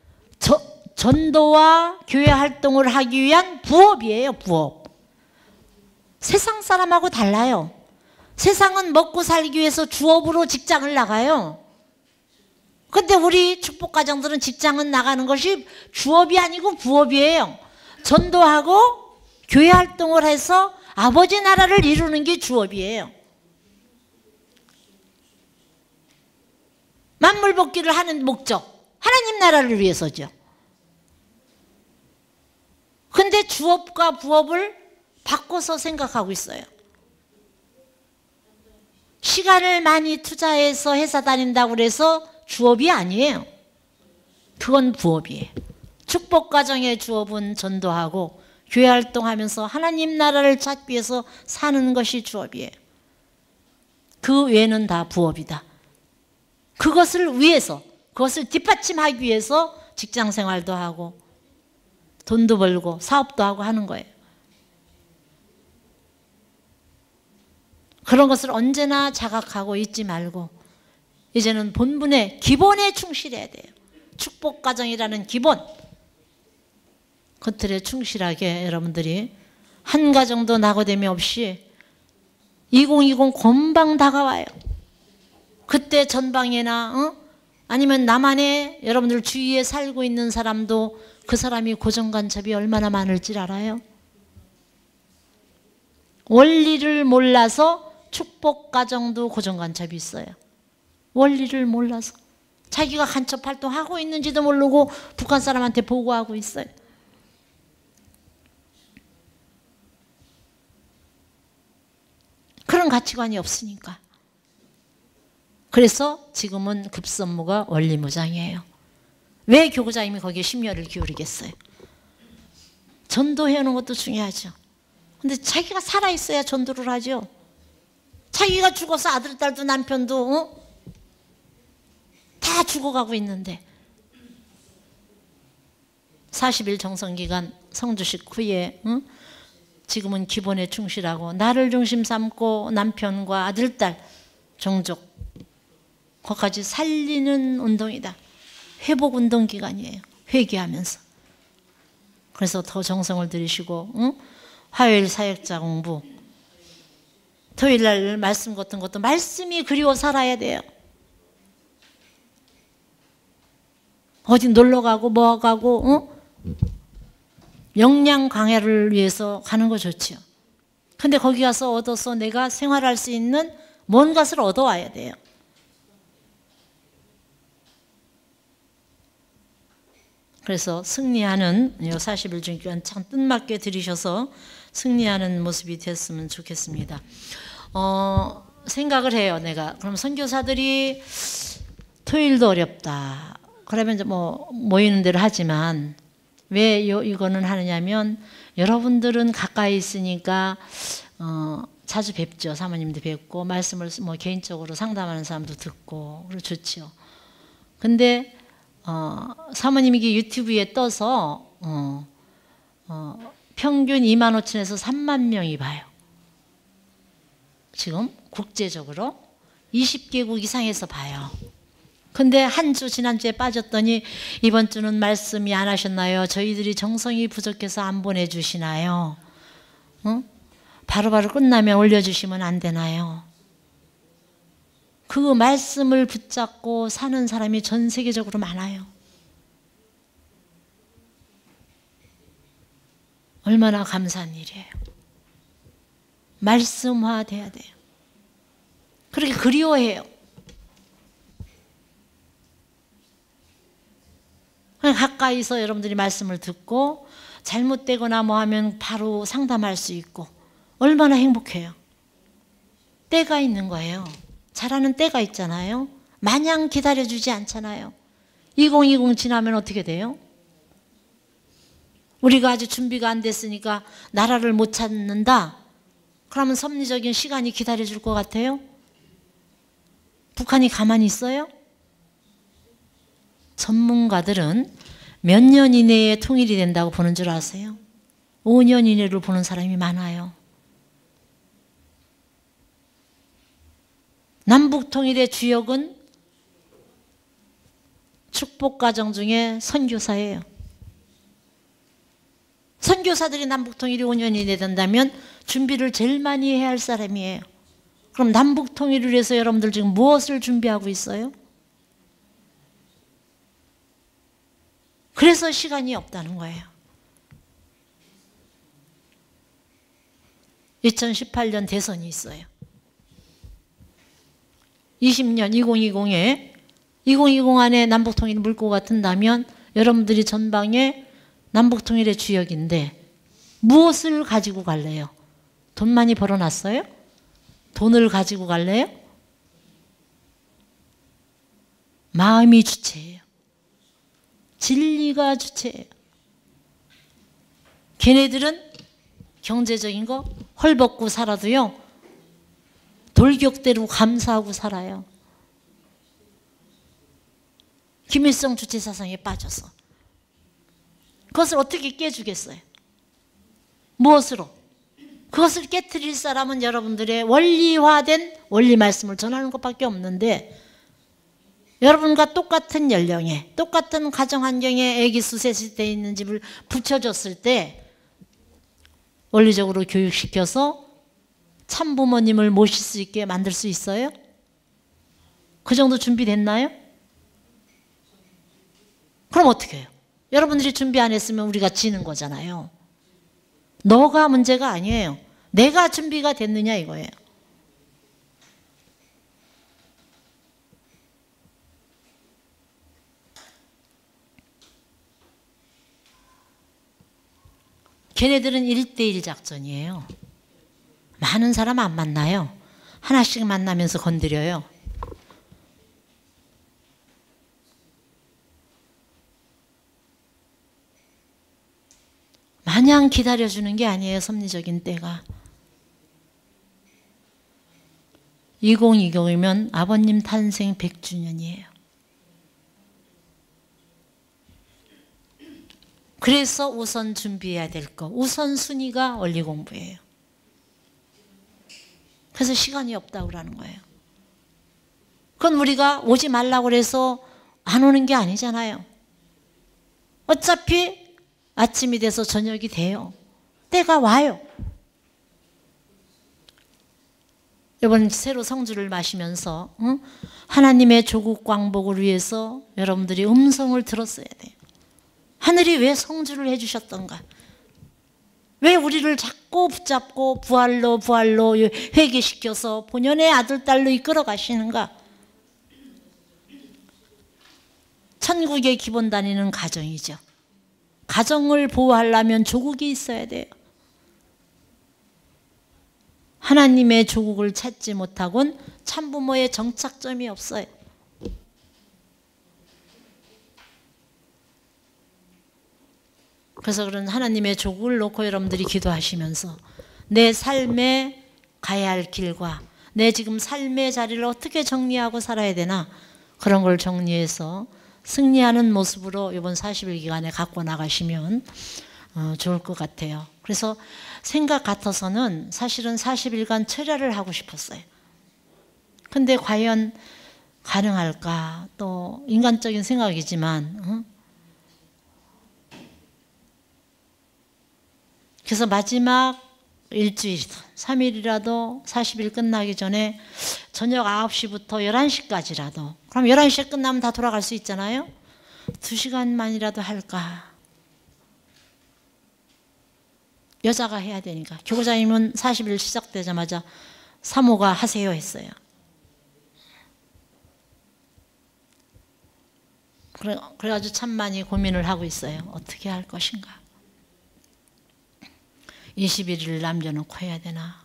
전도와 교회 활동을 하기 위한 부업이에요. 부업. 세상 사람하고 달라요. 세상은 먹고 살기 위해서 주업으로 직장을 나가요. 근데 우리 축복가정들은 직장은 나가는 것이 주업이 아니고 부업이에요. 전도하고 교회 활동을 해서 아버지 나라를 이루는 게 주업이에요. 만물복귀를 하는 목적, 하나님 나라를 위해서죠. 근데 주업과 부업을 바꿔서 생각하고 있어요. 시간을 많이 투자해서 회사 다닌다고 해서 주업이 아니에요. 그건 부업이에요. 축복가정의 주업은 전도하고 교회 활동하면서 하나님 나라를 찾기 위해서 사는 것이 주업이에요. 그 외에는 다 부업이다. 그것을 위해서, 그것을 뒷받침하기 위해서 직장 생활도 하고 돈도 벌고 사업도 하고 하는 거예요. 그런 것을 언제나 자각하고 잊지 말고 이제는 본분에, 기본에 충실해야 돼요. 축복가정이라는 기본, 그틀에 충실하게 여러분들이 한 가정도 낙오됨이 없이 2020 금방 다가와요. 그때 전방에나 아니면 남한에 여러분들 주위에 살고 있는 사람도 그 사람이 고정간첩이 얼마나 많을지 알아요? 원리를 몰라서 축복가정도 고정간첩이 있어요. 원리를 몰라서 자기가 간첩 활동하고 있는지도 모르고 북한 사람한테 보고하고 있어요. 그런 가치관이 없으니까. 그래서 지금은 급선무가 원리무장이에요. 왜 교구장님이 거기에 심려를 기울이겠어요? 전도해오는 것도 중요하죠. 근데 자기가 살아있어야 전도를 하죠. 자기가 죽어서 아들, 딸도 남편도 다 죽어가고 있는데 40일 정성기간 성주식 후에 지금은 기본에 충실하고 나를 중심 삼고 남편과 아들, 딸, 종족 거기까지 살리는 운동이다. 회복 운동 기간이에요. 회개하면서. 그래서 더 정성을 들이시고 화요일 사역자 공부, 토요일날 말씀 같은 것도 말씀이 그리워 살아야 돼요. 어디 놀러가고 뭐 가고 역량 강화를 위해서 가는 거 좋죠. 근데 거기 가서 얻어서 내가 생활할 수 있는 뭔가를 얻어와야 돼요. 그래서 승리하는 40일 중기간 참 뜻맞게 들이셔서 승리하는 모습이 됐으면 좋겠습니다. 생각을 해요. 내가 그럼 선교사들이 토요일도 어렵다. 그러면 이제 뭐 모이는 대로 하지만 왜 이거는 하느냐면 여러분들은 가까이 있으니까 자주 뵙죠. 사모님도 뵙고 말씀을 뭐 개인적으로 상담하는 사람도 듣고 그리고 좋죠. 근데 사모님이 이게 유튜브에 떠서 평균 25,000에서 3만 명이 봐요. 지금 국제적으로 20개국 이상에서 봐요. 근데 한 주 지난주에 빠졌더니 이번 주는 말씀이 안 하셨나요? 저희들이 정성이 부족해서 안 보내주시나요? 바로바로 끝나면 올려주시면 안 되나요? 그 말씀을 붙잡고 사는 사람이 전 세계적으로 많아요. 얼마나 감사한 일이에요. 말씀화돼야 돼요. 그렇게 그리워해요. 가까이서 여러분들이 말씀을 듣고 잘못되거나 뭐 하면 바로 상담할 수 있고 얼마나 행복해요. 때가 있는 거예요. 잘하는 때가 있잖아요. 마냥 기다려주지 않잖아요. 2020 지나면 어떻게 돼요? 우리가 아직 준비가 안 됐으니까 나라를 못 찾는다? 그러면 섭리적인 시간이 기다려줄 것 같아요? 북한이 가만히 있어요? 전문가들은 몇 년 이내에 통일이 된다고 보는 줄 아세요? 5년 이내로 보는 사람이 많아요. 남북통일의 주역은 축복과정 중에 선교사예요. 선교사들이 남북통일이 5년 이내 된다면 준비를 제일 많이 해야 할 사람이에요. 그럼 남북통일을 위해서 여러분들 지금 무엇을 준비하고 있어요? 그래서 시간이 없다는 거예요. 2018년 대선이 있어요. 20년 2020에 2020 안에 남북통일이 물고 같은다면 여러분들이 전방에 남북통일의 주역인데 무엇을 가지고 갈래요? 돈 많이 벌어놨어요? 돈을 가지고 갈래요? 마음이 주체예요. 진리가 주체예요. 걔네들은 경제적인 거 헐벗고 살아도요 돌격대로 감사하고 살아요. 김일성 주체사상에 빠져서. 그것을 어떻게 깨주겠어요? 무엇으로? 그것을 깨트릴 사람은 여러분들의 원리화된 원리 말씀을 전하는 것밖에 없는데 여러분과 똑같은 연령에 똑같은 가정 환경에 아기 수셋이 돼 있는 집을 붙여줬을 때 원리적으로 교육시켜서 참부모님을 모실 수 있게 만들 수 있어요? 그 정도 준비됐나요? 그럼 어떻게 해요? 여러분들이 준비 안 했으면 우리가 지는 거잖아요. 너가 문제가 아니에요. 내가 준비가 됐느냐 이거예요. 걔네들은 1대1 작전이에요. 많은 사람 안 만나요. 하나씩 만나면서 건드려요. 그냥 기다려주는 게 아니에요. 섭리적인 때가. 2020이면 아버님 탄생 100주년이에요. 그래서 우선 준비해야 될 거, 우선순위가 원리 공부예요. 그래서 시간이 없다고 그러는 거예요. 그건 우리가 오지 말라고 그래서 안 오는 게 아니잖아요. 어차피 아침이 돼서 저녁이 돼요. 때가 와요. 이번 새로 성주를 마시면서 하나님의 조국 광복을 위해서 여러분들이 음성을 들었어야 돼요. 하늘이 왜 성주를 해주셨던가? 왜 우리를 자꾸 붙잡고 부활로 회개시켜서 본연의 아들, 딸로 이끌어 가시는가? 천국의 기본단위는 가정이죠. 가정을 보호하려면 조국이 있어야 돼요. 하나님의 조국을 찾지 못하곤 참부모의 정착점이 없어요. 그래서 그런 하나님의 조국을 놓고 여러분들이 기도하시면서 내 삶에 가야 할 길과 내 지금 삶의 자리를 어떻게 정리하고 살아야 되나, 그런 걸 정리해서 승리하는 모습으로 이번 40일 기간에 갖고 나가시면 좋을 것 같아요. 그래서 생각 같아서는 사실은 40일간 철야를 하고 싶었어요. 근데 과연 가능할까? 또 인간적인 생각이지만 그래서 마지막 일주일이든 3일이라도 40일 끝나기 전에 저녁 9시부터 11시까지라도, 그럼 11시에 끝나면 다 돌아갈 수 있잖아요. 2시간만이라도 할까? 여자가 해야 되니까. 교구장님은 40일 시작되자마자 사모가 하세요 했어요. 그래가지고 참 많이 고민을 하고 있어요. 어떻게 할 것인가. 21일을 남겨놓고 해야 되나?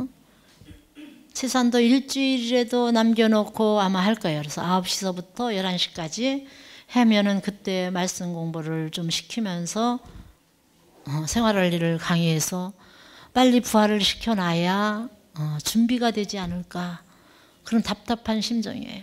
최소한도 일주일이라도 남겨놓고 아마 할 거예요. 그래서 9시서부터 11시까지 하면은 그때 말씀 공부를 좀 시키면서 생활원리를 강의해서 빨리 부활을 시켜놔야 준비가 되지 않을까, 그런 답답한 심정이에요.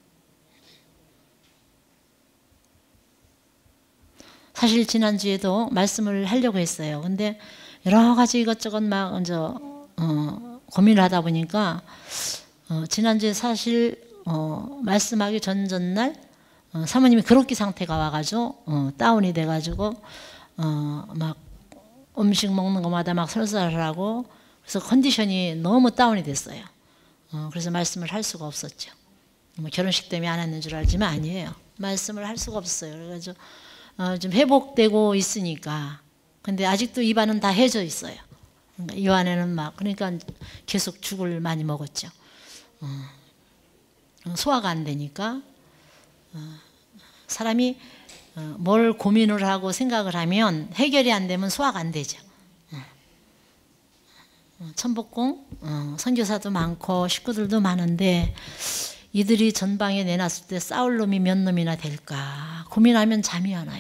사실 지난주에도 말씀을 하려고 했어요. 근데 여러 가지 이것저것 막 고민을 하다 보니까 지난주에 사실 말씀하기 전날 사모님이 그렇게 상태가 와가지고 다운이 돼가지고 막 음식 먹는 것마다 막 설사하고, 그래서 컨디션이 너무 다운이 됐어요. 그래서 말씀을 할 수가 없었죠. 뭐 결혼식 때문에 안 했는 줄 알지만 아니에요. 말씀을 할 수가 없어요. 그래가지고 좀 회복되고 있으니까. 근데 아직도 입안은 다 해져 있어요. 그러니까 이 안에는 막, 그러니까 계속 죽을 많이 먹었죠. 소화가 안 되니까 사람이 뭘 고민을 하고 생각을 하면 해결이 안 되면 소화가 안 되죠. 천복궁 선교사도 많고 식구들도 많은데 이들이 전방에 내놨을 때 싸울 놈이 몇 놈이나 될까 고민하면 잠이 안 와요.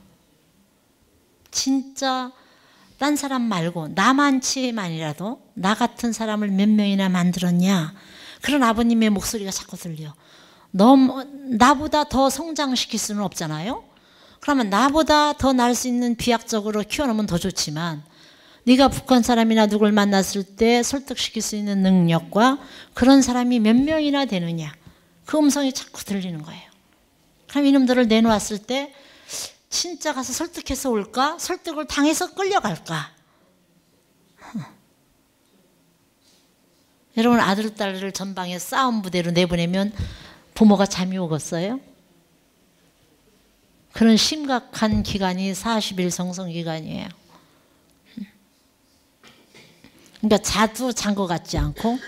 진짜 딴 사람 말고 나만치만이라도 나 같은 사람을 몇 명이나 만들었냐, 그런 아버님의 목소리가 자꾸 들려. 너무 나보다 더 성장시킬 수는 없잖아요. 그러면 나보다 더 나을 수 있는 비약적으로 키워놓으면 더 좋지만, 네가 북한 사람이나 누굴 만났을 때 설득시킬 수 있는 능력과 그런 사람이 몇 명이나 되느냐, 그 음성이 자꾸 들리는 거예요. 그럼 이놈들을 내놓았을 때 진짜 가서 설득해서 올까? 설득을 당해서 끌려갈까? 여러분, 아들, 딸을 전방에 싸움 부대로 내보내면 부모가 잠이 오겠어요? 그런 심각한 기간이 40일 성성 기간이에요. 그러니까 자도 잔 것 같지 않고,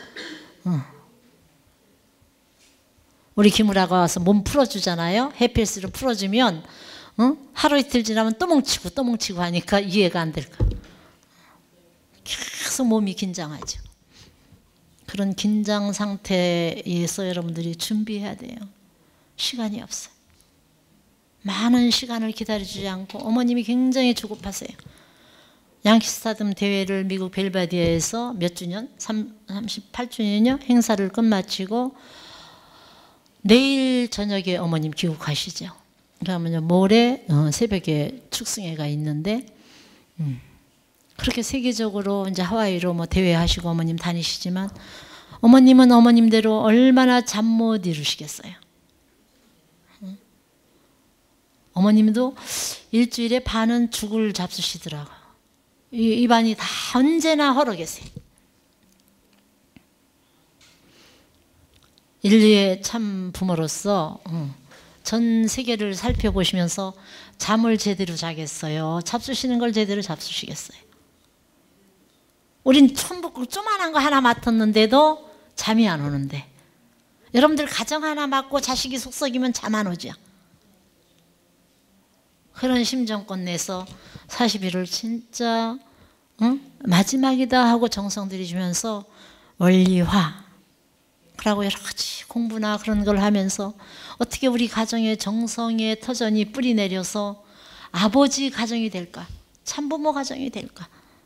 우리 기무라가 와서 몸 풀어주잖아요. 해피헬스로 풀어주면 하루 이틀 지나면 또 뭉치고 하니까 이해가 안 될까. 계속 몸이 긴장하죠. 그런 긴장 상태에서 여러분들이 준비해야 돼요. 시간이 없어요. 많은 시간을 기다려주지 않고 어머님이 굉장히 조급하세요. 양키스타듬 대회를 미국 벨바디아에서 몇 주년? 38주년이요? 행사를 끝마치고 내일 저녁에 어머님 귀국하시죠. 그러면 모레 새벽에 축승회가 있는데 그렇게 세계적으로 이제 하와이로 뭐 대회하시고 어머님 다니시지만 어머님은 어머님대로 얼마나 잠 못 이루시겠어요. 어머님도 일주일에 반은 죽을 잡수시더라고요. 입안이 다 언제나 헐어 계세요. 인류의 참 부모로서 전 세계를 살펴보시면서 잠을 제대로 자겠어요? 잡수시는 걸 제대로 잡수시겠어요? 우린 천북국 조그만한 거 하나 맡았는데도 잠이 안 오는데 여러분들 가정 하나 맡고 자식이 속썩이면 잠 안 오죠? 그런 심정권 내서 40일을 진짜 마지막이다 하고 정성 들이주면서 원리화 그러고 여러 가지 공부나 그런 걸 하면서 어떻게 우리 가정의 정성의 터전이 뿌리 내려서 아버지 가정이 될까? 참부모 가정이 될까?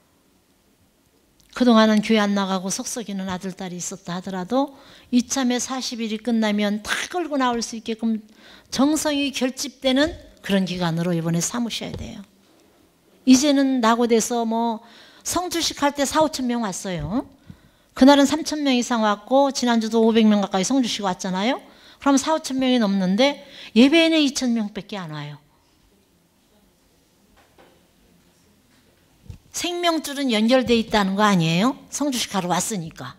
그동안은 교회 안 나가고 속썩이는 아들, 딸이 있었다 하더라도 이참에 40일이 끝나면 다 끌고 나올 수 있게끔 정성이 결집되는 그런 기간으로 이번에 삼으셔야 돼요. 이제는 낙오돼서 뭐 성주식 할 때 4, 5천 명 왔어요. 그날은 3천 명 이상 왔고 지난주도 500명 가까이 성주식 왔잖아요. 그럼 4, 5천 명이 넘는데 예배에는 2천 명밖에 안 와요. 생명줄은 연결되어 있다는 거 아니에요? 성주식 하러 왔으니까.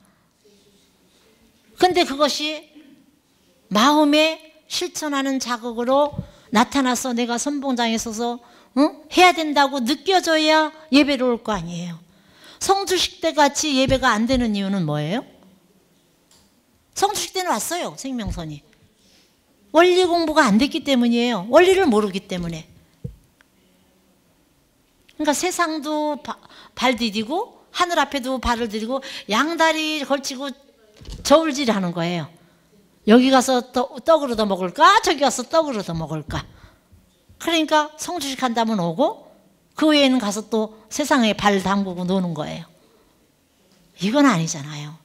근데 그것이 마음에 실천하는 자극으로 나타나서 내가 선봉장에 서서 해야 된다고 느껴져야 예배로 올 거 아니에요. 성주식 때 같이 예배가 안 되는 이유는 뭐예요? 성주식 때는 왔어요. 생명선이. 원리 공부가 안 됐기 때문이에요. 원리를 모르기 때문에. 그러니까 세상도 발 디디고 하늘 앞에도 발을 들이고 양다리 걸치고 저울질 하는 거예요. 여기 가서 떡을 얻어 먹을까? 저기 가서 떡을 얻어 먹을까? 그러니까 성주식 한다면 오고 그 외에는 가서 또 세상에 발 담그고 노는 거예요. 이건 아니잖아요.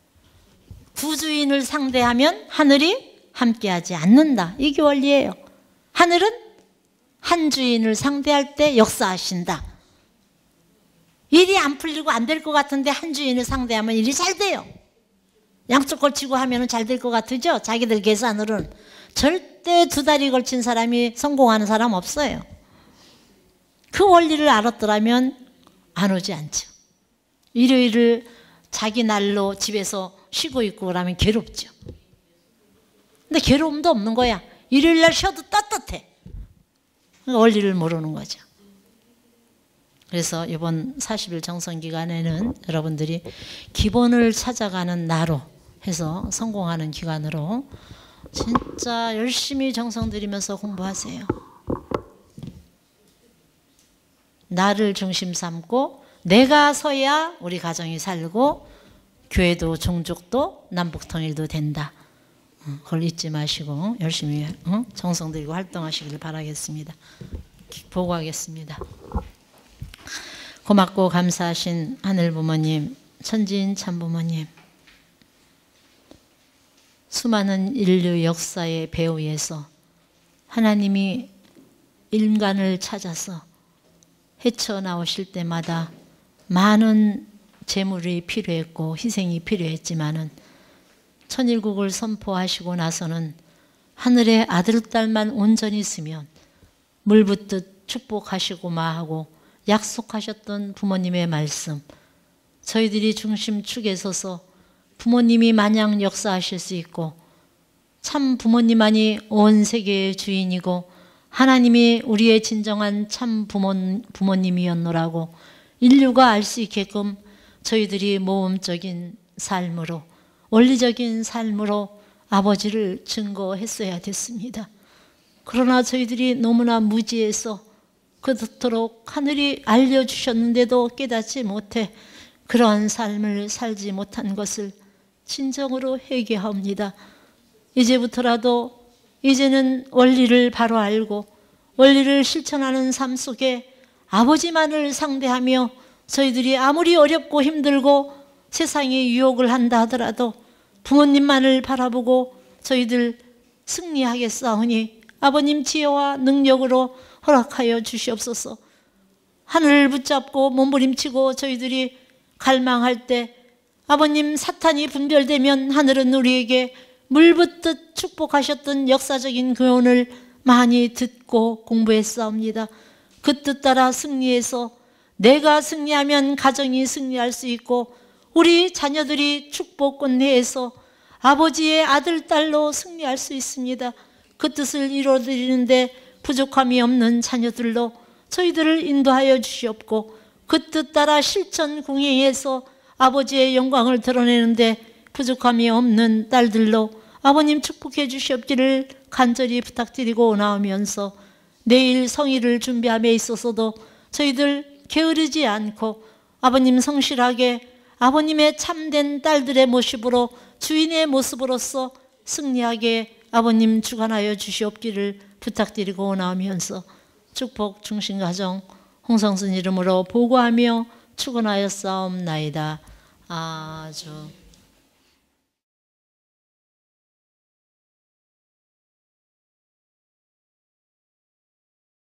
구주인을 상대하면 하늘이 함께하지 않는다. 이게 원리예요. 하늘은 한 주인을 상대할 때 역사하신다. 일이 안 풀리고 안 될 것 같은데 한 주인을 상대하면 일이 잘 돼요. 양쪽 걸치고 하면 잘 될 것 같으죠? 자기들 계산으로는. 절대 두 다리 걸친 사람이 성공하는 사람 없어요. 그 원리를 알았더라면 안 오지 않죠. 일요일을 자기 날로 집에서 쉬고 있고 그러면 괴롭죠. 근데 괴로움도 없는 거야. 일요일 날 쉬어도 떳떳해. 원리를 모르는 거죠. 그래서 이번 40일 정성기간에는 여러분들이 기본을 찾아가는 나로 해서 성공하는 기간으로 진짜 열심히 정성 들이면서 공부하세요. 나를 중심 삼고 내가 서야 우리 가정이 살고 교회도 종족도 남북통일도 된다. 그걸 잊지 마시고 열심히 정성 들이고 활동하시길 바라겠습니다. 보고하겠습니다. 고맙고 감사하신 하늘부모님, 천지인 참부모님, 수많은 인류 역사의 배후에서 하나님이 인간을 찾아서 헤쳐나오실 때마다 많은 재물이 필요했고 희생이 필요했지만은 천일국을 선포하시고 나서는 하늘의 아들, 딸만 온전히 있으면 물붓듯 축복하시고 마하고 약속하셨던 부모님의 말씀, 저희들이 중심축에 서서 부모님이 마냥 역사하실 수 있고 참 부모님만이 온 세계의 주인이고 하나님이 우리의 진정한 참 부모님이었노라고 인류가 알 수 있게끔 저희들이 모험적인 삶으로 원리적인 삶으로 아버지를 증거했어야 됐습니다. 그러나 저희들이 너무나 무지해서 그토록 하늘이 알려주셨는데도 깨닫지 못해 그러한 삶을 살지 못한 것을 진정으로 회개합니다. 이제부터라도 이제는 원리를 바로 알고 원리를 실천하는 삶 속에 아버지만을 상대하며 저희들이 아무리 어렵고 힘들고 세상에 유혹을 한다 하더라도 부모님만을 바라보고 저희들 승리하겠사오니 아버님 지혜와 능력으로 허락하여 주시옵소서. 하늘을 붙잡고 몸부림치고 저희들이 갈망할 때 아버님 사탄이 분별되면 하늘은 우리에게 물붓듯 축복하셨던 역사적인 교훈을 많이 듣고 공부했사옵니다. 그 뜻 따라 승리해서 내가 승리하면 가정이 승리할 수 있고 우리 자녀들이 축복권 내에서 아버지의 아들, 딸로 승리할 수 있습니다. 그 뜻을 이루어드리는데 부족함이 없는 자녀들로 저희들을 인도하여 주시옵고 그 뜻 따라 실천 궁행해서 아버지의 영광을 드러내는데 부족함이 없는 딸들로 아버님 축복해 주시옵기를 간절히 부탁드리고 나오면서 내일 성의를 준비함에 있어서도 저희들 게으르지 않고 아버님 성실하게 아버님의 참된 딸들의 모습으로 주인의 모습으로서 승리하게 아버님 주관하여 주시옵기를 부탁드리고 나오면서 축복 중심가정 홍성순 이름으로 보고하며 축원하였사옵나이다. 아주